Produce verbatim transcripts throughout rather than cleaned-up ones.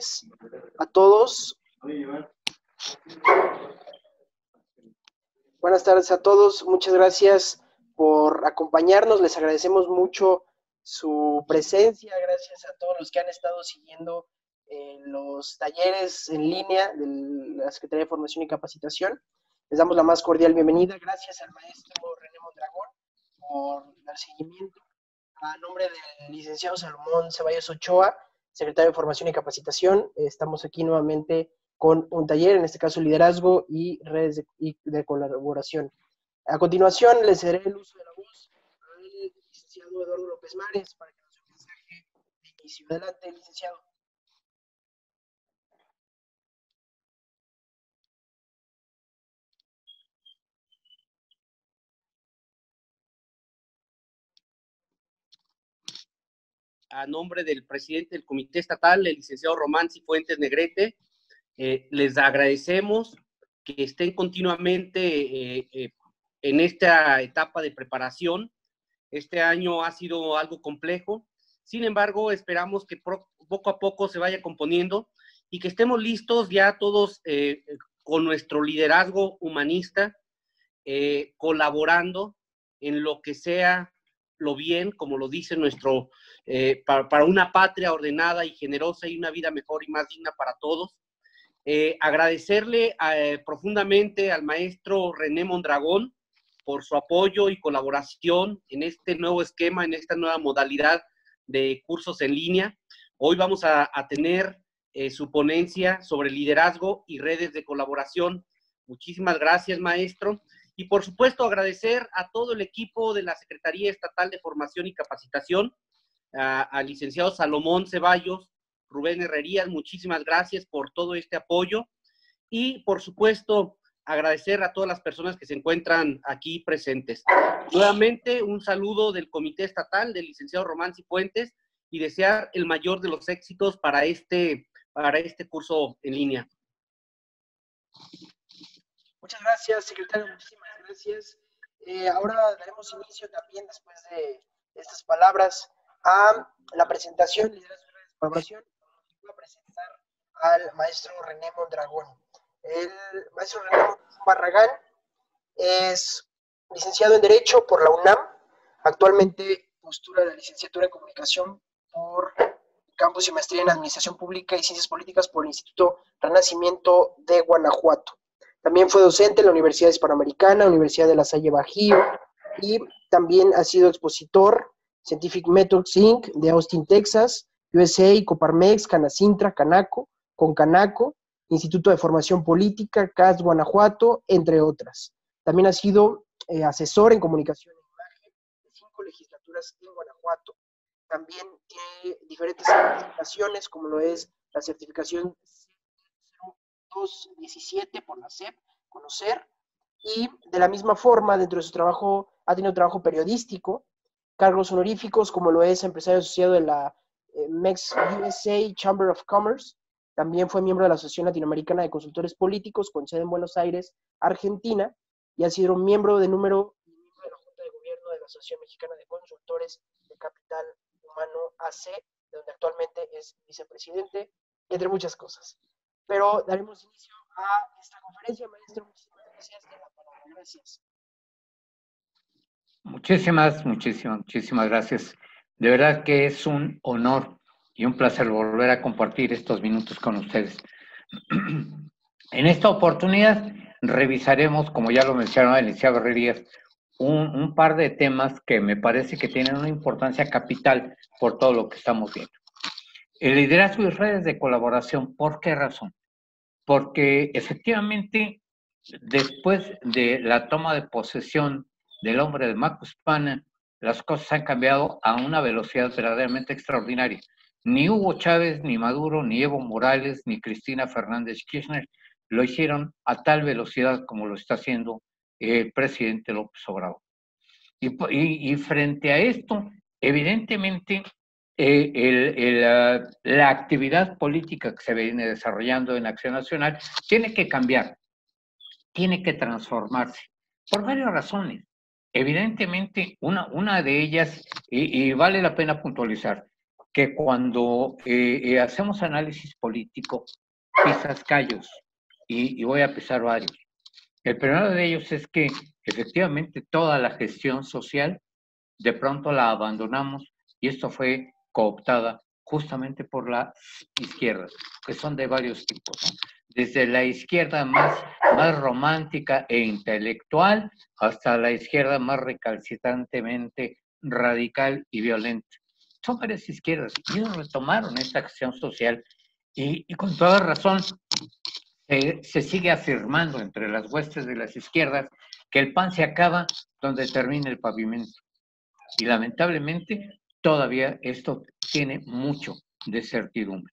tardes a todos. Buenas tardes a todos. Muchas gracias por acompañarnos. Les agradecemos mucho su presencia. Gracias a todos los que han estado siguiendo eh, los talleres en línea de la Secretaría de Formación y Capacitación. Les damos la más cordial bienvenida. Gracias al maestro René Mondragón por dar seguimiento. A nombre del licenciado Salomón Ceballos Ochoa, secretario de Formación y Capacitación, estamos aquí nuevamente con un taller, en este caso liderazgo y redes de, y de colaboración. A continuación les daré el uso de la voz al licenciado Eduardo López Mares para que nos dé un mensaje de inicio. Adelante, licenciado. A nombre del presidente del Comité Estatal, el licenciado Román Cifuentes Negrete, eh, les agradecemos que estén continuamente eh, eh, en esta etapa de preparación. Este año ha sido algo complejo, sin embargo, esperamos que pro, poco a poco se vaya componiendo y que estemos listos ya todos eh, con nuestro liderazgo humanista, eh, colaborando en lo que sea lo bien, como lo dice nuestro, eh, para, para una patria ordenada y generosa y una vida mejor y más digna para todos. Eh, agradecerle eh, profundamente al maestro René Mondragón por su apoyo y colaboración en este nuevo esquema, en esta nueva modalidad de cursos en línea. Hoy vamos a, a tener eh, su ponencia sobre liderazgo y redes de colaboración. Muchísimas gracias, maestro. Y por supuesto agradecer a todo el equipo de la Secretaría Estatal de Formación y Capacitación, al licenciado Salomón Ceballos, Rubén Herrerías, muchísimas gracias por todo este apoyo. Y por supuesto agradecer a todas las personas que se encuentran aquí presentes. Nuevamente un saludo del Comité Estatal, del licenciado Román Cifuentes, y desear el mayor de los éxitos para este, para este curso en línea. Muchas gracias, secretario, muchísimas gracias. Eh, ahora daremos inicio también, después de estas palabras, a la presentación, liderazgo y colaboración. Voy a presentar al maestro René Mondragón. El maestro René Barragán es licenciado en Derecho por la UNAM, actualmente postura la licenciatura en Comunicación por Campus y Maestría en Administración Pública y Ciencias Políticas por el Instituto Renacimiento de Guanajuato. También fue docente en la Universidad Hispanoamericana, Universidad de La Salle Bajío, y también ha sido expositor Scientific Methods incorporated de Austin, Texas, U S A, Coparmex, Canacintra, Canaco, Concanaco, Instituto de Formación Política, C A S Guanajuato, entre otras. También ha sido eh, asesor en comunicación e imagen de cinco legislaturas en Guanajuato. También tiene diferentes certificaciones, como lo es la certificación dos diecisiete por la C E P, Conocer, y de la misma forma, dentro de su trabajo, ha tenido trabajo periodístico, cargos honoríficos, como lo es empresario asociado de la eh, M E X U S A Chamber of Commerce. También fue miembro de la Asociación Latinoamericana de Consultores Políticos, con sede en Buenos Aires, Argentina, y ha sido miembro de número y miembro de la Junta de Gobierno de la Asociación Mexicana de Consultores de Capital Humano A C, donde actualmente es vicepresidente, entre muchas cosas. Pero daremos inicio a esta conferencia, maestro. Muchísimas gracias. De la palabra. Gracias. Muchísimas, muchísimas, muchísimas gracias. De verdad que es un honor y un placer volver a compartir estos minutos con ustedes. En esta oportunidad revisaremos, como ya lo mencionaba el licenciado Herrerías, un, un par de temas que me parece que tienen una importancia capital por todo lo que estamos viendo. El liderazgo y redes de colaboración, ¿por qué razón? Porque efectivamente, después de la toma de posesión del hombre de Macuspana, las cosas han cambiado a una velocidad verdaderamente extraordinaria. Ni Hugo Chávez, ni Maduro, ni Evo Morales, ni Cristina Fernández Kirchner lo hicieron a tal velocidad como lo está haciendo el presidente López Obrador. Y, y, y frente a esto, evidentemente, eh, el, el, la, la actividad política que se viene desarrollando en Acción Nacional tiene que cambiar, tiene que transformarse, por varias razones. Evidentemente, una, una de ellas, y, y vale la pena puntualizar, que cuando eh, eh, hacemos análisis político, pisas callos, y, y voy a pisar varios. El primero de ellos es que efectivamente toda la gestión social de pronto la abandonamos y esto fue cooptada justamente por las izquierdas, que son de varios tipos, ¿no? Desde la izquierda más, más romántica e intelectual hasta la izquierda más recalcitrantemente radical y violenta. Son varias izquierdas y ellos retomaron esta acción social y, y con toda razón eh, se sigue afirmando entre las huestes de las izquierdas que el pan se acaba donde termina el pavimento. Y lamentablemente todavía esto tiene mucho de certidumbre.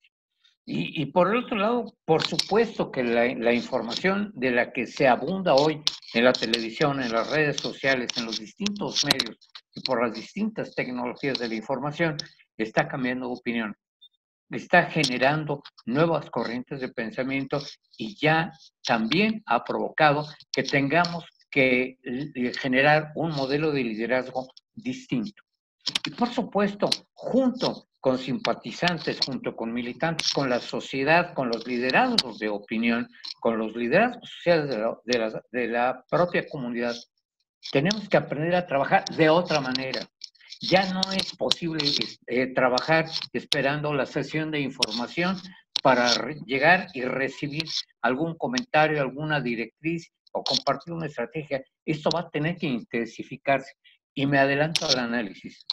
Y, y por el otro lado, por supuesto que la, la información de la que se abunda hoy en la televisión, en las redes sociales, en los distintos medios y por las distintas tecnologías de la información, está cambiando de opinión, está generando nuevas corrientes de pensamiento y ya también ha provocado que tengamos que generar un modelo de liderazgo distinto. Y por supuesto, junto con simpatizantes, junto con militantes, con la sociedad, con los liderazgos de opinión, con los liderazgos sociales de la, de la, de la propia comunidad, tenemos que aprender a trabajar de otra manera. Ya no es posible eh, trabajar esperando la sesión de información para llegar y recibir algún comentario, alguna directriz o compartir una estrategia. Esto va a tener que intensificarse. Y me adelanto al análisis.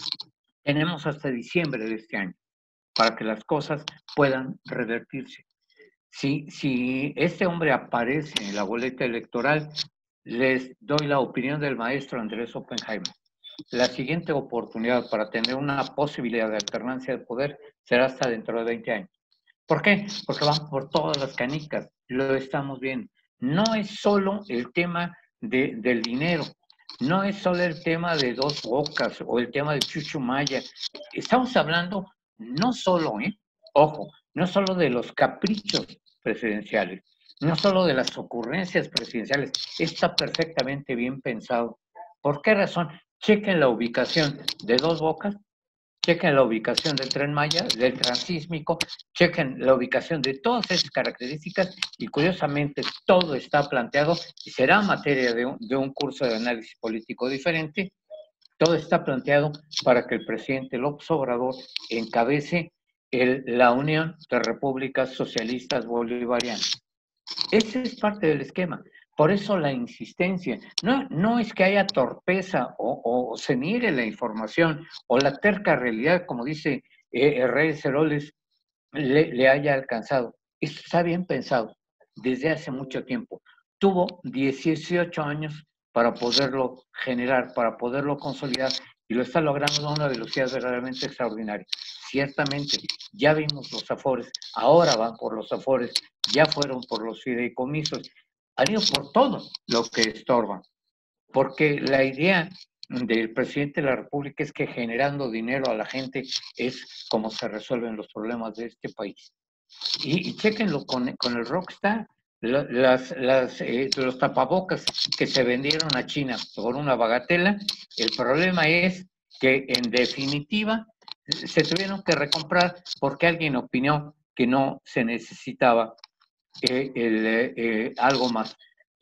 Tenemos hasta diciembre de este año para que las cosas puedan revertirse. Si, si este hombre aparece en la boleta electoral, les doy la opinión del maestro Andrés Oppenheimer. La siguiente oportunidad para tener una posibilidad de alternancia de poder será hasta dentro de veinte años. ¿Por qué? Porque van por todas las canicas, lo estamos viendo. No es solo el tema de, del dinero, no es solo el tema de Dos Bocas o el tema de Chuchumaya. Estamos hablando no solo, ¿eh? ojo, no solo de los caprichos presidenciales, no solo de las ocurrencias presidenciales, está perfectamente bien pensado. ¿Por qué razón? Chequen la ubicación de Dos Bocas, chequen la ubicación del Tren Maya, del Transísmico, chequen la ubicación de todas esas características y curiosamente todo está planteado y será materia de un, de un curso de análisis político diferente. Todo está planteado para que el presidente López Obrador encabece el, la Unión de Repúblicas Socialistas Bolivarianas. Ese es parte del esquema. Por eso la insistencia. No, no es que haya torpeza o, o se niegue la información o la terca realidad, como dice eh, Reyes Heroles, le, le haya alcanzado. Esto está bien pensado desde hace mucho tiempo. Tuvo dieciocho años para poderlo generar, para poderlo consolidar y lo está logrando a una velocidad verdaderamente extraordinaria. Ciertamente, ya vimos los afores, ahora van por los afores, ya fueron por los fideicomisos, han ido por todo lo que estorba, porque la idea del presidente de la República es que generando dinero a la gente es como se resuelven los problemas de este país. Y, y chéquenlo con, con el Rockstar, las, las, eh, los tapabocas que se vendieron a China por una bagatela, el problema es que en definitiva se tuvieron que recomprar porque alguien opinó que no se necesitaba eh, el, eh, algo más.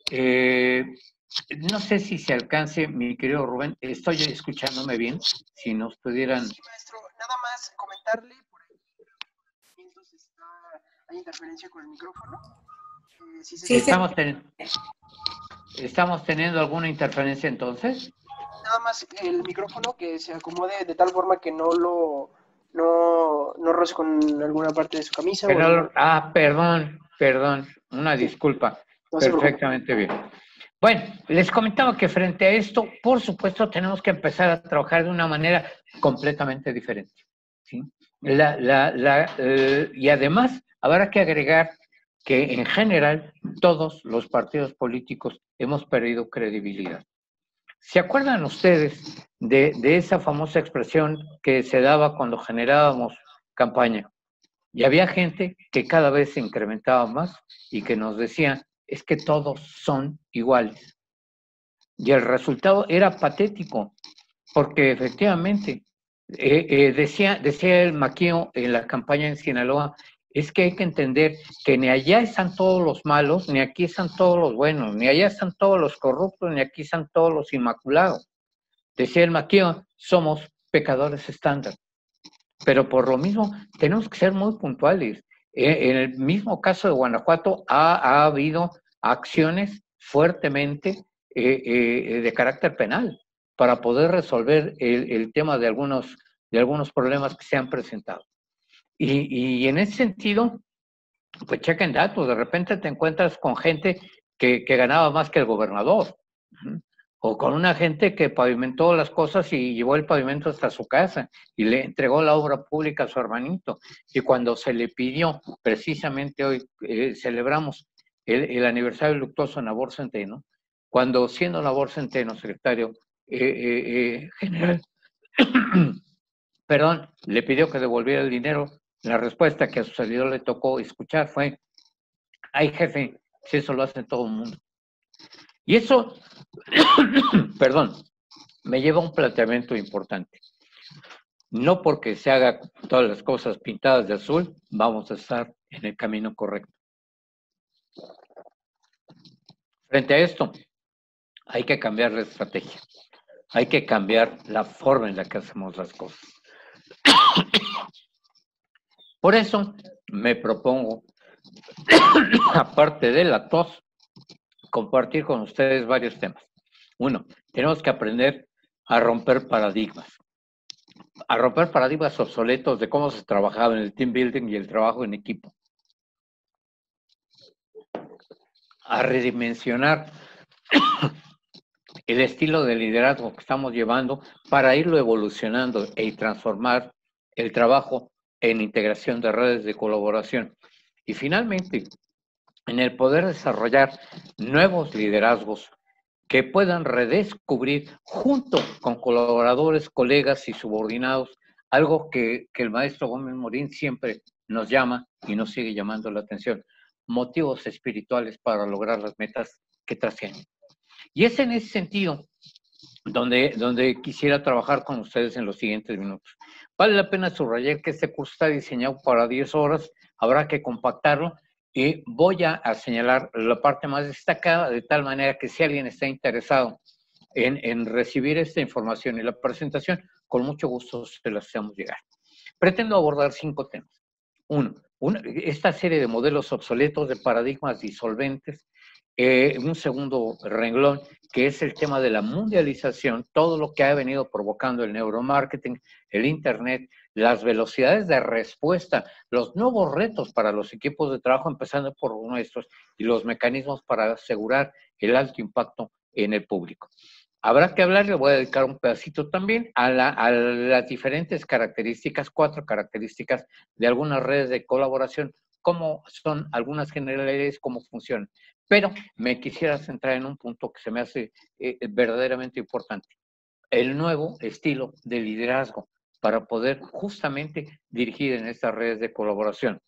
Eh, no sé si se alcance, mi querido Rubén, estoy escuchándome bien, si nos pudieran... Sí, maestro, nada más comentarle, por ahí, entonces está, hay interferencia con el micrófono. Eh, si se sí, estamos, ten... ¿Estamos teniendo alguna interferencia entonces? Nada más el micrófono que se acomode de tal forma que no lo no, no roce con alguna parte de su camisa. Pero, o... Ah, perdón, perdón, una sí. disculpa. No Perfectamente bien. Bueno, les comentaba que frente a esto, por supuesto, tenemos que empezar a trabajar de una manera completamente diferente. ¿Sí? La, la, la, eh, y además, habrá que agregar que en general todos los partidos políticos hemos perdido credibilidad. ¿Se acuerdan ustedes de, de esa famosa expresión que se daba cuando generábamos campaña? Y había gente que cada vez se incrementaba más y que nos decía, es que todos son iguales. Y el resultado era patético, porque efectivamente Eh, eh, decía, decía el Maquio en la campaña en Sinaloa, es que hay que entender que ni allá están todos los malos, ni aquí están todos los buenos, ni allá están todos los corruptos, ni aquí están todos los inmaculados. Decía el Maquio, somos pecadores estándar. Pero por lo mismo, tenemos que ser muy puntuales. Eh, en el mismo caso de Guanajuato, ha, ha habido acciones fuertemente eh, eh, de carácter penal para poder resolver el, el tema de algunos, de algunos problemas que se han presentado. Y, y en ese sentido, pues chequen datos, de repente te encuentras con gente que, que ganaba más que el gobernador, ¿sí? O con una gente que pavimentó las cosas y llevó el pavimento hasta su casa y le entregó la obra pública a su hermanito. Y cuando se le pidió, precisamente hoy eh, celebramos el, el aniversario luctuoso de Nabor Centeno, cuando siendo Nabor Centeno secretario eh, eh, eh, general, perdón, le pidió que devolviera el dinero, la respuesta que a su servidor le tocó escuchar fue, ay jefe, si eso lo hace todo el mundo. Y eso, perdón, me lleva a un planteamiento importante. No porque se haga todas las cosas pintadas de azul, vamos a estar en el camino correcto. Frente a esto, hay que cambiar la estrategia. Hay que cambiar la forma en la que hacemos las cosas. Por eso me propongo, aparte de la tos, compartir con ustedes varios temas. Uno, tenemos que aprender a romper paradigmas. A romper paradigmas obsoletos de cómo se trabajaba en el team building y el trabajo en equipo. A redimensionar el estilo de liderazgo que estamos llevando para irlo evolucionando y transformar el trabajo en integración de redes de colaboración. Y finalmente, en el poder desarrollar nuevos liderazgos que puedan redescubrir junto con colaboradores, colegas y subordinados, algo que, que el maestro Gómez Morín siempre nos llama y nos sigue llamando la atención, motivos espirituales para lograr las metas que trascienden. Y es en ese sentido donde, donde quisiera trabajar con ustedes en los siguientes minutos. Vale la pena subrayar que este curso está diseñado para diez horas, habrá que compactarlo, y voy a, a señalar la parte más destacada de tal manera que si alguien está interesado en, en recibir esta información y la presentación, con mucho gusto se las hacemos llegar. Pretendo abordar cinco temas. Uno, una, esta serie de modelos obsoletos, de paradigmas disolventes. Eh, un segundo renglón, que es el tema de la mundialización, todo lo que ha venido provocando el neuromarketing, el Internet, las velocidades de respuesta, los nuevos retos para los equipos de trabajo, empezando por nuestros, y los mecanismos para asegurar el alto impacto en el público. Habrá que hablar, le voy a dedicar un pedacito también a, la, a las diferentes características, cuatro características de algunas redes de colaboración, cómo son algunas generalidades, cómo funcionan. Pero me quisiera centrar en un punto que se me hace eh, verdaderamente importante. El nuevo estilo de liderazgo para poder justamente dirigir en estas redes de colaboración.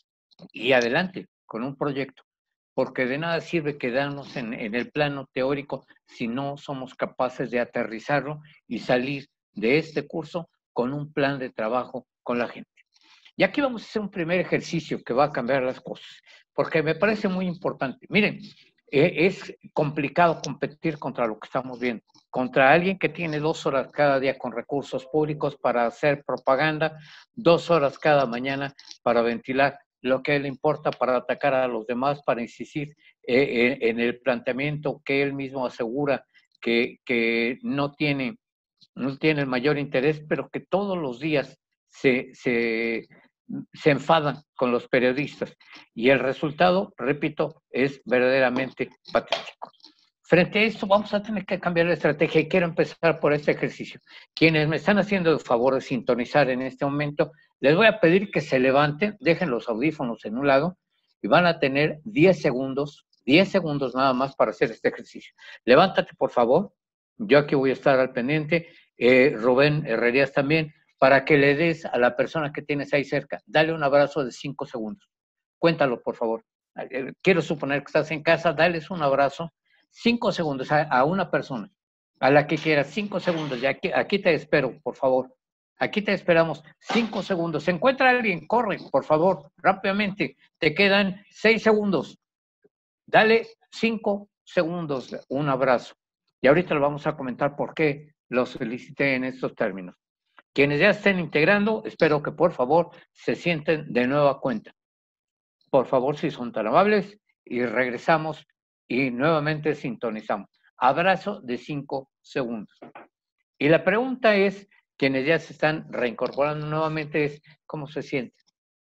Y adelante con un proyecto, porque de nada sirve quedarnos en, en el plano teórico si no somos capaces de aterrizarlo y salir de este curso con un plan de trabajo con la gente. Y aquí vamos a hacer un primer ejercicio que va a cambiar las cosas, porque me parece muy importante. Miren, eh, es complicado competir contra lo que estamos viendo, contra alguien que tiene dos horas cada día con recursos públicos para hacer propaganda, dos horas cada mañana para ventilar lo que le importa, para atacar a los demás, para insistir eh, en, en el planteamiento que él mismo asegura que, que no tiene, no tiene el mayor interés, pero que todos los días se... se se enfadan con los periodistas y el resultado, repito, es verdaderamente patético. Frente a esto vamos a tener que cambiar la estrategia y quiero empezar por este ejercicio. Quienes me están haciendo el favor de sintonizar en este momento, les voy a pedir que se levanten, dejen los audífonos en un lado y van a tener diez segundos, diez segundos nada más para hacer este ejercicio. Levántate, por favor. Yo aquí voy a estar al pendiente. Eh, Rubén Herrerías también. Para que le des a la persona que tienes ahí cerca, dale un abrazo de cinco segundos. Cuéntalo, por favor. Quiero suponer que estás en casa, dales un abrazo, cinco segundos a, a una persona, a la que quieras, cinco segundos. Ya aquí, aquí te espero, por favor. Aquí te esperamos. Cinco segundos. ¿Se encuentra alguien? Corre, por favor, rápidamente. Te quedan seis segundos. Dale cinco segundos. Un abrazo. Y ahorita lo vamos a comentar por qué los felicité en estos términos. Quienes ya estén integrando, espero que por favor se sienten de nueva cuenta. Por favor, si son tan amables, y regresamos y nuevamente sintonizamos. Abrazo de cinco segundos. Y la pregunta es, quienes ya se están reincorporando nuevamente, es ¿cómo se siente?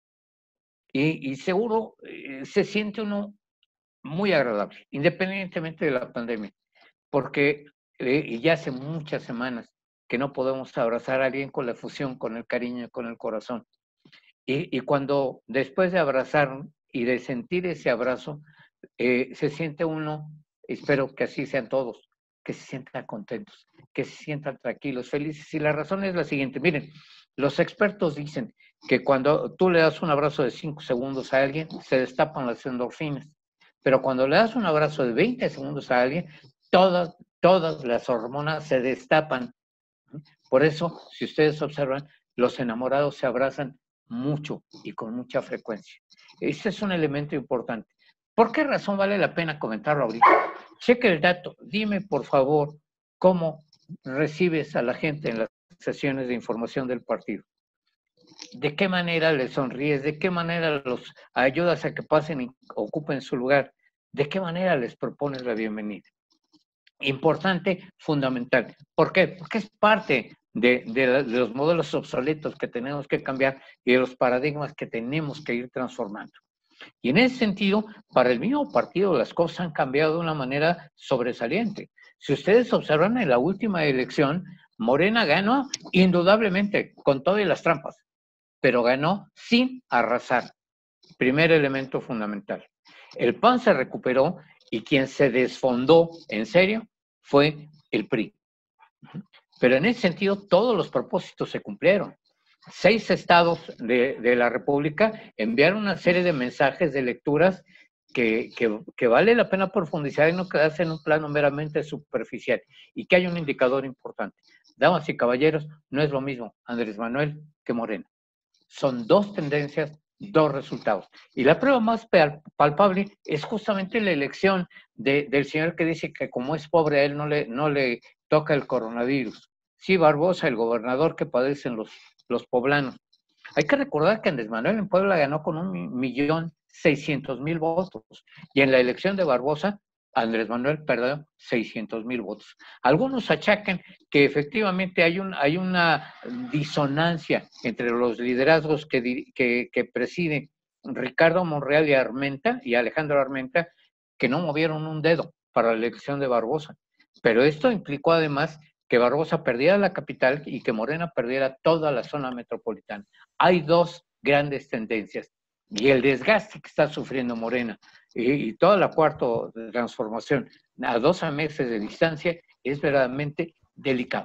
Y, y seguro eh, se siente uno muy agradable, independientemente de la pandemia, porque eh, ya hace muchas semanas que no podemos abrazar a alguien con la efusión, con el cariño, con el corazón. Y, y cuando después de abrazar y de sentir ese abrazo, eh, se siente uno, espero que así sean todos, que se sientan contentos, que se sientan tranquilos, felices. Y la razón es la siguiente, miren, los expertos dicen que cuando tú le das un abrazo de cinco segundos a alguien, se destapan las endorfinas. Pero cuando le das un abrazo de veinte segundos a alguien, todas, todas las hormonas se destapan. Por eso, si ustedes observan, los enamorados se abrazan mucho y con mucha frecuencia. Este es un elemento importante. ¿Por qué razón vale la pena comentarlo ahorita? Cheque el dato. Dime, por favor, cómo recibes a la gente en las sesiones de información del partido. ¿De qué manera les sonríes? ¿De qué manera los ayudas a que pasen y ocupen su lugar? ¿De qué manera les propones la bienvenida? Importante, fundamental. ¿Por qué? Porque es parte de, de, de los modelos obsoletos que tenemos que cambiar y de los paradigmas que tenemos que ir transformando. Y en ese sentido, para el mismo partido las cosas han cambiado de una manera sobresaliente. Si ustedes observan en la última elección, Morena ganó indudablemente con todas las trampas, pero ganó sin arrasar. Primer elemento fundamental. El P A N se recuperó y quien se desfondó en serio fue el P R I. Pero en ese sentido todos los propósitos se cumplieron. Seis estados de, de la República enviaron una serie de mensajes, de lecturas que, que, que vale la pena profundizar y no quedarse en un plano meramente superficial. Y que hay un indicador importante. Damas y caballeros, no es lo mismo Andrés Manuel que Morena. Son dos tendencias, dos resultados. Y la prueba más palpable es justamente la elección de, del señor que dice que como es pobre a él no le, no le toca el coronavirus. Sí, Barbosa, el gobernador que padecen los, los poblanos. Hay que recordar que Andrés Manuel en Puebla ganó con un millón seiscientos mil votos. Y en la elección de Barbosa, Andrés Manuel perdió seiscientos mil votos. Algunos achacan que efectivamente hay, un, hay una disonancia entre los liderazgos que, que, que presiden Ricardo Monreal y Armenta, y Alejandro Armenta, que no movieron un dedo para la elección de Barbosa. Pero esto implicó además que Barbosa perdiera la capital y que Morena perdiera toda la zona metropolitana. Hay dos grandes tendencias. Y el desgaste que está sufriendo Morena y, y toda la cuarta transformación a doce meses de distancia es verdaderamente delicado.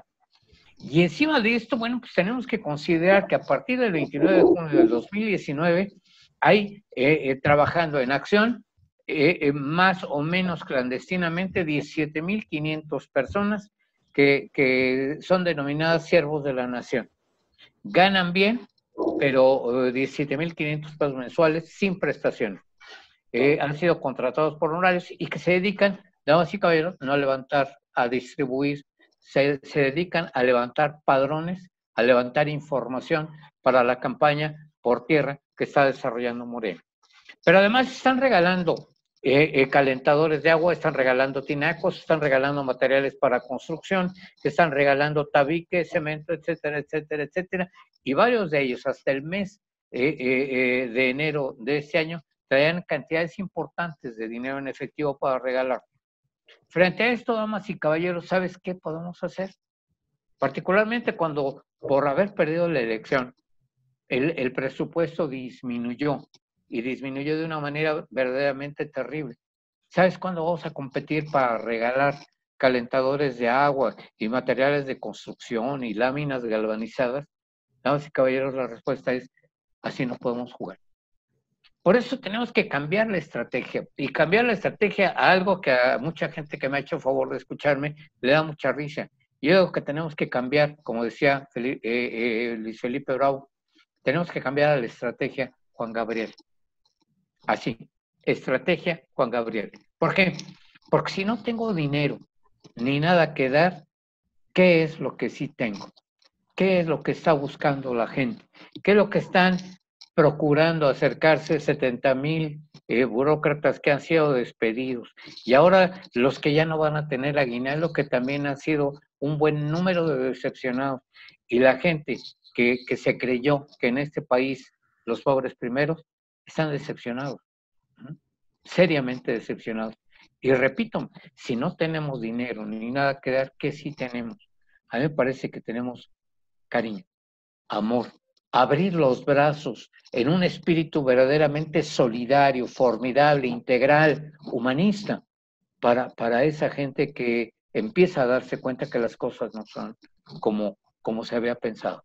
Y encima de esto, bueno, pues tenemos que considerar que a partir del veintinueve de junio del dos mil diecinueve hay eh, eh, trabajando en acción eh, eh, más o menos clandestinamente diecisiete mil quinientas personas que, que son denominadas siervos de la nación. Ganan bien, pero diecisiete mil quinientos pesos mensuales sin prestaciones. Eh, han sido contratados por honorarios y que se dedican, damas y caballeros, no a levantar, a distribuir, se, se dedican a levantar padrones, a levantar información para la campaña por tierra que está desarrollando Morena. Pero además están regalando eh, eh, calentadores de agua, están regalando tinacos, están regalando materiales para construcción, están regalando tabique, cemento, etcétera, etcétera, etcétera. Y varios de ellos, hasta el mes eh, eh, eh, de enero de este año, traían cantidades importantes de dinero en efectivo para regalar. Frente a esto, damas y caballeros, ¿sabes qué podemos hacer? Particularmente cuando, por haber perdido la elección, el, el presupuesto disminuyó, y disminuyó de una manera verdaderamente terrible. ¿Sabes cuándo vamos a competir para regalar calentadores de agua y materiales de construcción y láminas galvanizadas? Damas y caballeros, la respuesta es, así no podemos jugar. Por eso tenemos que cambiar la estrategia, y cambiar la estrategia a algo que a mucha gente que me ha hecho favor de escucharme le da mucha risa, Yo digo que tenemos que cambiar, como decía Felipe, eh, eh, Luis Felipe Bravo, tenemos que cambiar a la estrategia Juan Gabriel. Así, estrategia Juan Gabriel. ¿Por qué? Porque si no tengo dinero ni nada que dar, ¿qué es lo que sí tengo? ¿Qué es lo que está buscando la gente? ¿Qué es lo que están procurando acercarse setenta mil eh, burócratas que han sido despedidos? Y ahora los que ya no van a tener aguinaldo, que también han sido un buen número de decepcionados. Y la gente que, que se creyó que en este país los pobres primeros están decepcionados, ¿no? Seriamente decepcionados. Y repito, si no tenemos dinero ni nada que dar, ¿qué sí tenemos? A mí me parece que tenemos cariño, amor, abrir los brazos en un espíritu verdaderamente solidario, formidable, integral, humanista, para, para esa gente que empieza a darse cuenta que las cosas no son como, como se había pensado.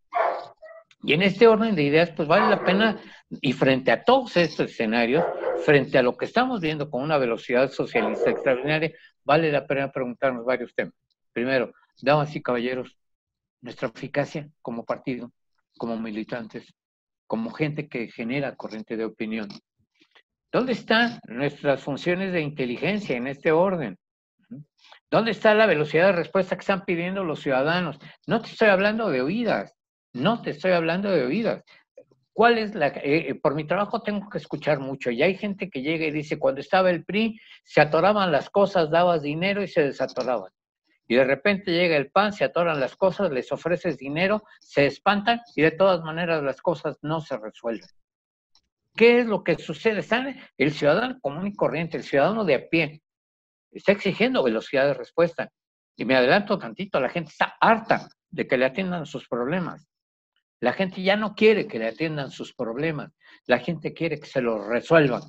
Y en este orden de ideas, pues vale la pena, y frente a todos estos escenarios, frente a lo que estamos viendo con una velocidad socialista extraordinaria, vale la pena preguntarnos varios temas. Primero, damas y caballeros, nuestra eficacia como partido, como militantes, como gente que genera corriente de opinión. ¿Dónde están nuestras funciones de inteligencia en este orden? ¿Dónde está la velocidad de respuesta que están pidiendo los ciudadanos? No te estoy hablando de oídas, no te estoy hablando de oídas. ¿Cuál es la...? Eh, por mi trabajo tengo que escuchar mucho, y hay gente que llega y dice, cuando estaba el P R I, se atoraban las cosas, dabas dinero y se desatoraban. Y de repente llega el P A N, se atoran las cosas, les ofreces dinero, se espantan y de todas maneras las cosas no se resuelven. ¿Qué es lo que sucede? Está el ciudadano común y corriente, el ciudadano de a pie, está exigiendo velocidad de respuesta. Y me adelanto tantito, la gente está harta de que le atiendan sus problemas. La gente ya no quiere que le atiendan sus problemas, la gente quiere que se los resuelvan.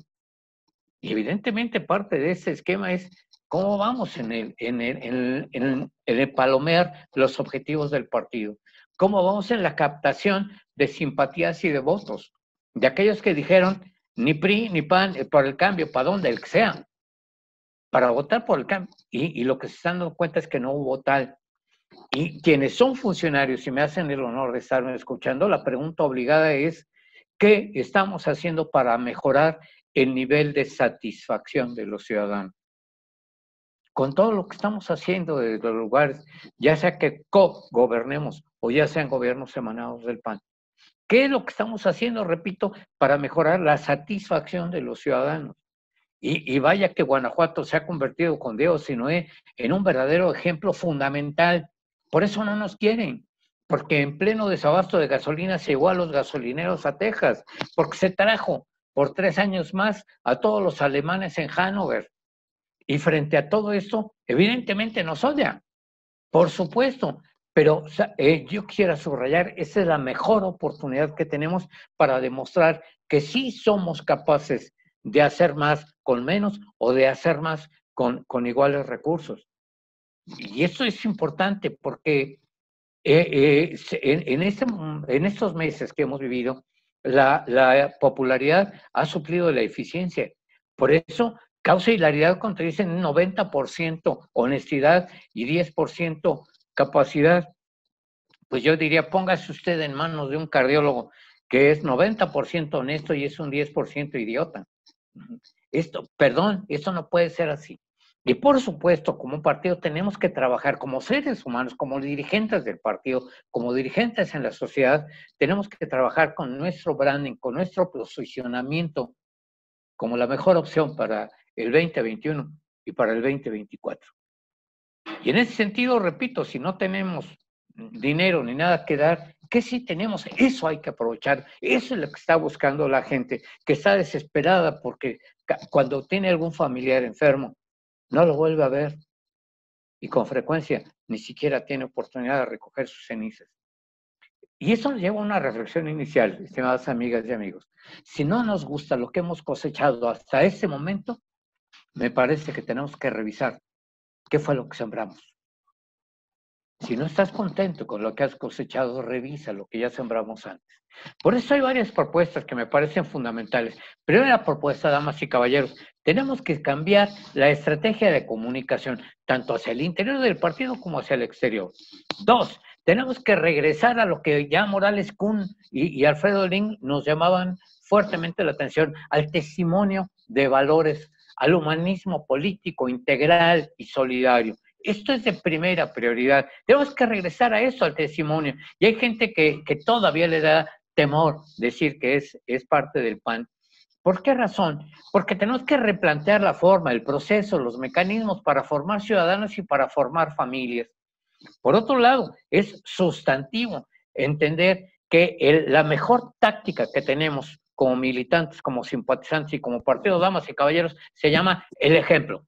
Y evidentemente parte de ese esquema es cómo vamos en el, en el, en el, en el, en el palomear los objetivos del partido, cómo vamos en la captación de simpatías y de votos, de aquellos que dijeron ni P R I ni P A N por el cambio, para donde el que sea, para votar por el cambio. Y, y lo que se están dando cuenta es que no hubo tal. Y quienes son funcionarios y me hacen el honor de estarme escuchando, la pregunta obligada es, ¿qué estamos haciendo para mejorar el nivel de satisfacción de los ciudadanos? Con todo lo que estamos haciendo desde los lugares, ya sea que co-gobernemos o ya sean gobiernos emanados del P A N. ¿Qué es lo que estamos haciendo, repito, para mejorar la satisfacción de los ciudadanos? Y, y vaya que Guanajuato se ha convertido, con Dios y Noé, en un verdadero ejemplo fundamental. Por eso no nos quieren, porque en pleno desabasto de gasolina se llevó a los gasolineros a Texas, porque se trajo por tres años más a todos los alemanes en Hannover. Y frente a todo esto, evidentemente nos odia, por supuesto, pero eh, yo quisiera subrayar, esa es la mejor oportunidad que tenemos para demostrar que sí somos capaces de hacer más con menos o de hacer más con, con iguales recursos. Y esto es importante porque eh, eh, en, en, este, en estos meses que hemos vivido, la, la popularidad ha suplido la eficiencia. Por eso, causa hilaridad cuando dicen noventa por ciento honestidad y diez por ciento capacidad. Pues yo diría, póngase usted en manos de un cardiólogo que es noventa por ciento honesto y es un diez por ciento idiota. Esto, perdón, esto no puede ser así. Y por supuesto, como un partido tenemos que trabajar como seres humanos, como dirigentes del partido, como dirigentes en la sociedad, tenemos que trabajar con nuestro branding, con nuestro posicionamiento como la mejor opción para el veinte veintiuno y para el veinte veinticuatro. Y en ese sentido, repito, si no tenemos dinero ni nada que dar, ¿qué sí tenemos? Eso hay que aprovechar. Eso es lo que está buscando la gente, que está desesperada porque cuando tiene algún familiar enfermo, no lo vuelve a ver. Y con frecuencia ni siquiera tiene oportunidad de recoger sus cenizas. Y eso nos lleva a una reflexión inicial, estimadas amigas y amigos. Si no nos gusta lo que hemos cosechado hasta ese momento, me parece que tenemos que revisar qué fue lo que sembramos. Si no estás contento con lo que has cosechado, revisa lo que ya sembramos antes. Por eso hay varias propuestas que me parecen fundamentales. Primera propuesta, damas y caballeros, tenemos que cambiar la estrategia de comunicación, tanto hacia el interior del partido como hacia el exterior. Dos, tenemos que regresar a lo que ya Morales Kuhn y, y Alfredo Lin nos llamaban fuertemente la atención, al testimonio de valores, al humanismo político, integral y solidario. Esto es de primera prioridad. Tenemos que regresar a eso, al testimonio. Y hay gente que, que todavía le da temor decir que es, es parte del P A N. ¿Por qué razón? Porque tenemos que replantear la forma, el proceso, los mecanismos para formar ciudadanos y para formar familias. Por otro lado, es sustantivo entender que el, la mejor táctica que tenemos como militantes, como simpatizantes y como partido, damas y caballeros, se llama el ejemplo.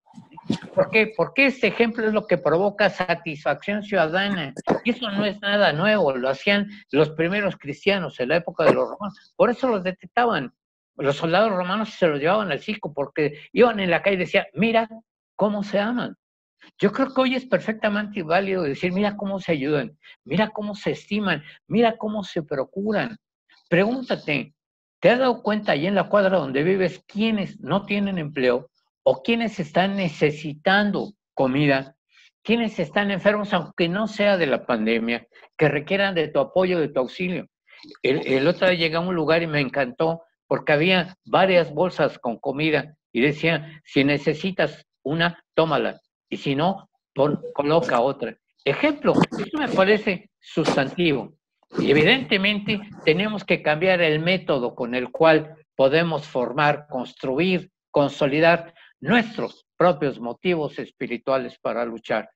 ¿Por qué? Porque este ejemplo es lo que provoca satisfacción ciudadana. Y eso no es nada nuevo, lo hacían los primeros cristianos en la época de los romanos. Por eso los detectaban. Los soldados romanos se los llevaban al circo porque iban en la calle y decían, mira cómo se aman. Yo creo que hoy es perfectamente válido decir, mira cómo se ayudan, mira cómo se estiman, mira cómo se procuran. Pregúntate, ¿te has dado cuenta ahí en la cuadra donde vives quiénes no tienen empleo o quiénes están necesitando comida? ¿Quiénes están enfermos, aunque no sea de la pandemia, que requieran de tu apoyo, de tu auxilio? El, el otro día llegué a un lugar y me encantó porque había varias bolsas con comida y decía, si necesitas una, tómala. Y si no, pon, coloca otra. Ejemplo, esto me parece sustantivo. Y evidentemente tenemos que cambiar el método con el cual podemos formar, construir, consolidar nuestros propios motivos espirituales para luchar.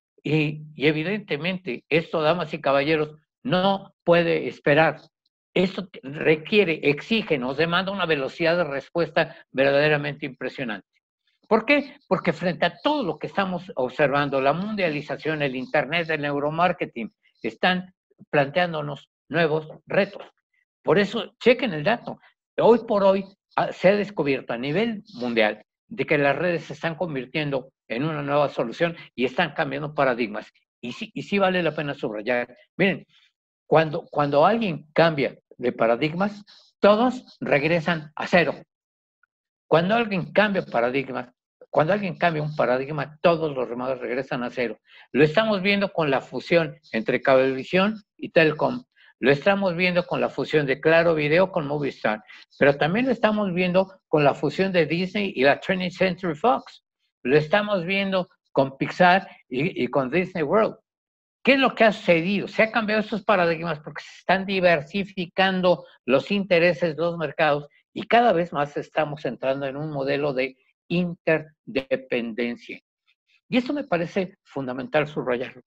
Y, y evidentemente esto, damas y caballeros, no puede esperar. Esto requiere, exige, nos demanda una velocidad de respuesta verdaderamente impresionante. ¿Por qué? Porque frente a todo lo que estamos observando, la mundialización, el Internet, el neuromarketing, están planteándonos nuevos retos. Por eso, chequen el dato. Hoy por hoy se ha descubierto a nivel mundial de que las redes se están convirtiendo en una nueva solución y están cambiando paradigmas. Y sí, y sí vale la pena subrayar. Miren, cuando, cuando alguien cambia de paradigmas, todos regresan a cero. Cuando alguien cambia paradigmas, Cuando alguien cambia un paradigma, todos los demás regresan a cero. Lo estamos viendo con la fusión entre Cablevisión y Telcom. Lo estamos viendo con la fusión de Claro Video con Movistar. Pero también lo estamos viendo con la fusión de Disney y la twentieth Century Fox. Lo estamos viendo con Pixar y, y con Disney World. ¿Qué es lo que ha sucedido? Se han cambiado estos paradigmas porque se están diversificando los intereses de los mercados y cada vez más estamos entrando en un modelo de interdependencia. Y eso me parece fundamental subrayarlo.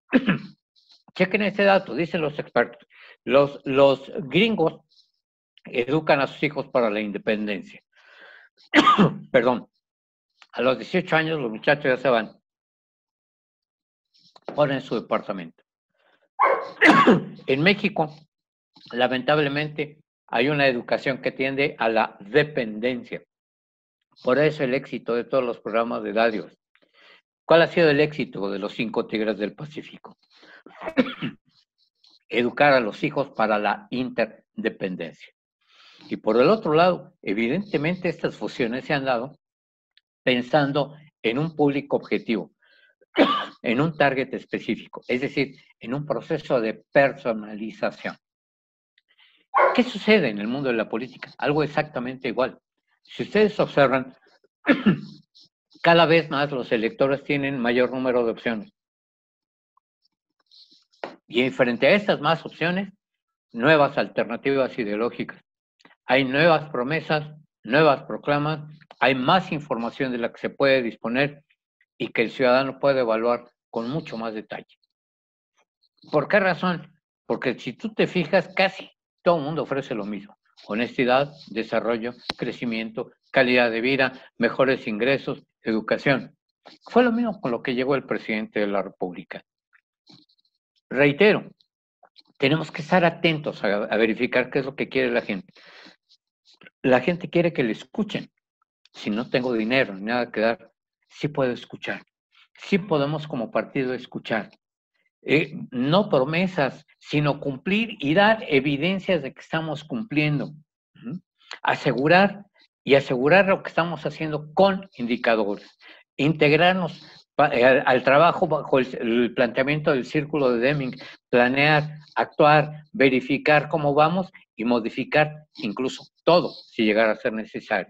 Chequen este dato, dicen los expertos. Los, los gringos educan a sus hijos para la independencia. Perdón. A los dieciocho años los muchachos ya se van. Ponen su departamento. En México, lamentablemente, hay una educación que tiende a la dependencia. Por eso el éxito de todos los programas de Dadios. ¿Cuál ha sido el éxito de los cinco tigres del Pacífico? Educar a los hijos para la interdependencia. Y por el otro lado, evidentemente estas fusiones se han dado pensando en un público objetivo, en un target específico, es decir, en un proceso de personalización. ¿Qué sucede en el mundo de la política? Algo exactamente igual. Si ustedes observan, cada vez más los electores tienen mayor número de opciones. Y frente a estas más opciones, nuevas alternativas ideológicas. Hay nuevas promesas, nuevas proclamas, hay más información de la que se puede disponer y que el ciudadano puede evaluar con mucho más detalle. ¿Por qué razón? Porque si tú te fijas, casi todo el mundo ofrece lo mismo. Honestidad, desarrollo, crecimiento, calidad de vida, mejores ingresos, educación. Fue lo mismo con lo que llegó el presidente de la República. Reitero, tenemos que estar atentos a, a verificar qué es lo que quiere la gente. La gente quiere que le escuchen. Si no tengo dinero ni nada que dar, sí puedo escuchar. Sí podemos como partido escuchar. Eh, no promesas, sino cumplir y dar evidencias de que estamos cumpliendo. ¿Mm? Asegurar y asegurar lo que estamos haciendo con indicadores. Integrarnos al, al trabajo bajo el, el planteamiento del círculo de Deming, planear, actuar, verificar cómo vamos y modificar incluso todo si llegara a ser necesario.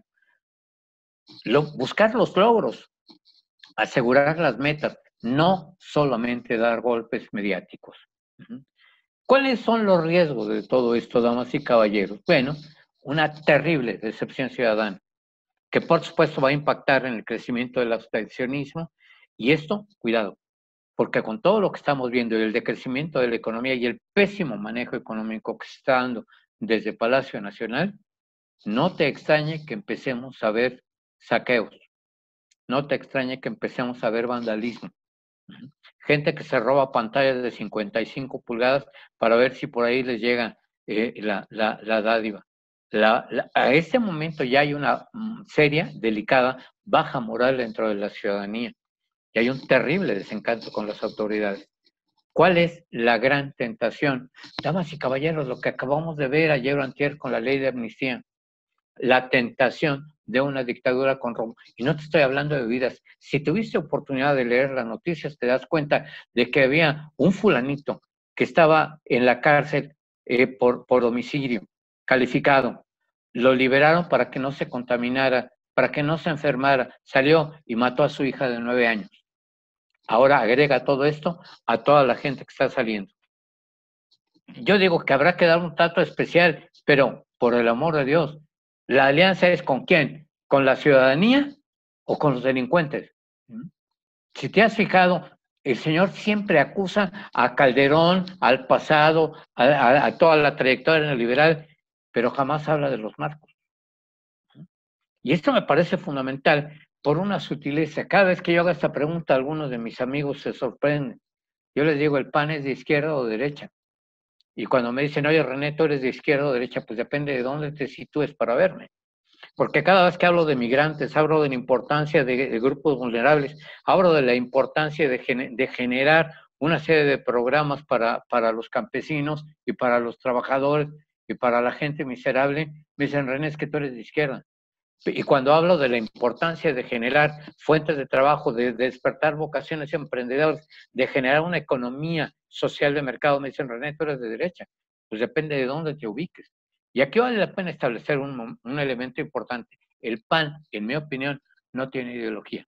Lo, buscar los logros, asegurar las metas, no solamente dar golpes mediáticos. ¿Cuáles son los riesgos de todo esto, damas y caballeros? Bueno, una terrible decepción ciudadana, que por supuesto va a impactar en el crecimiento del abstencionismo, y esto, cuidado, porque con todo lo que estamos viendo y el decrecimiento de la economía y el pésimo manejo económico que se está dando desde Palacio Nacional, no te extrañe que empecemos a ver saqueos, no te extrañe que empecemos a ver vandalismo. Gente que se roba pantallas de cincuenta y cinco pulgadas para ver si por ahí les llega eh, la, la, la dádiva. La, la, a este momento ya hay una um, seria, delicada, baja moral dentro de la ciudadanía y hay un terrible desencanto con las autoridades. ¿Cuál es la gran tentación? Damas y caballeros, lo que acabamos de ver ayer o antier con la ley de amnistía, la tentación de una dictadura con Roma. Y no te estoy hablando de vidas. Si tuviste oportunidad de leer las noticias, te das cuenta de que había un fulanito que estaba en la cárcel eh, por, por homicidio calificado. Lo liberaron para que no se contaminara, para que no se enfermara. Salió y mató a su hija de nueve años. Ahora agrega todo esto a toda la gente que está saliendo. Yo digo que habrá que dar un trato especial, pero por el amor de Dios, ¿la alianza es con quién? ¿Con la ciudadanía o con los delincuentes? Si te has fijado, el señor siempre acusa a Calderón, al pasado, a, a, a toda la trayectoria neoliberal, pero jamás habla de los narcos. Y esto me parece fundamental por una sutileza. Cada vez que yo hago esta pregunta, algunos de mis amigos se sorprenden. Yo les digo, ¿el P A N es de izquierda o de derecha? Y cuando me dicen, oye, René, ¿tú eres de izquierda o derecha? Pues depende de dónde te sitúes para verme. Porque cada vez que hablo de migrantes, hablo de la importancia de, de grupos vulnerables, hablo de la importancia de, gener, de generar una serie de programas para, para los campesinos y para los trabajadores y para la gente miserable. Me dicen, René, es que tú eres de izquierda. Y cuando hablo de la importancia de generar fuentes de trabajo, de, de despertar vocaciones emprendedores, de generar una economía social de mercado, me dicen, René, tú eres de derecha. Pues depende de dónde te ubiques. Y aquí vale la pena establecer un, un elemento importante. El P A N, en mi opinión, no tiene ideología.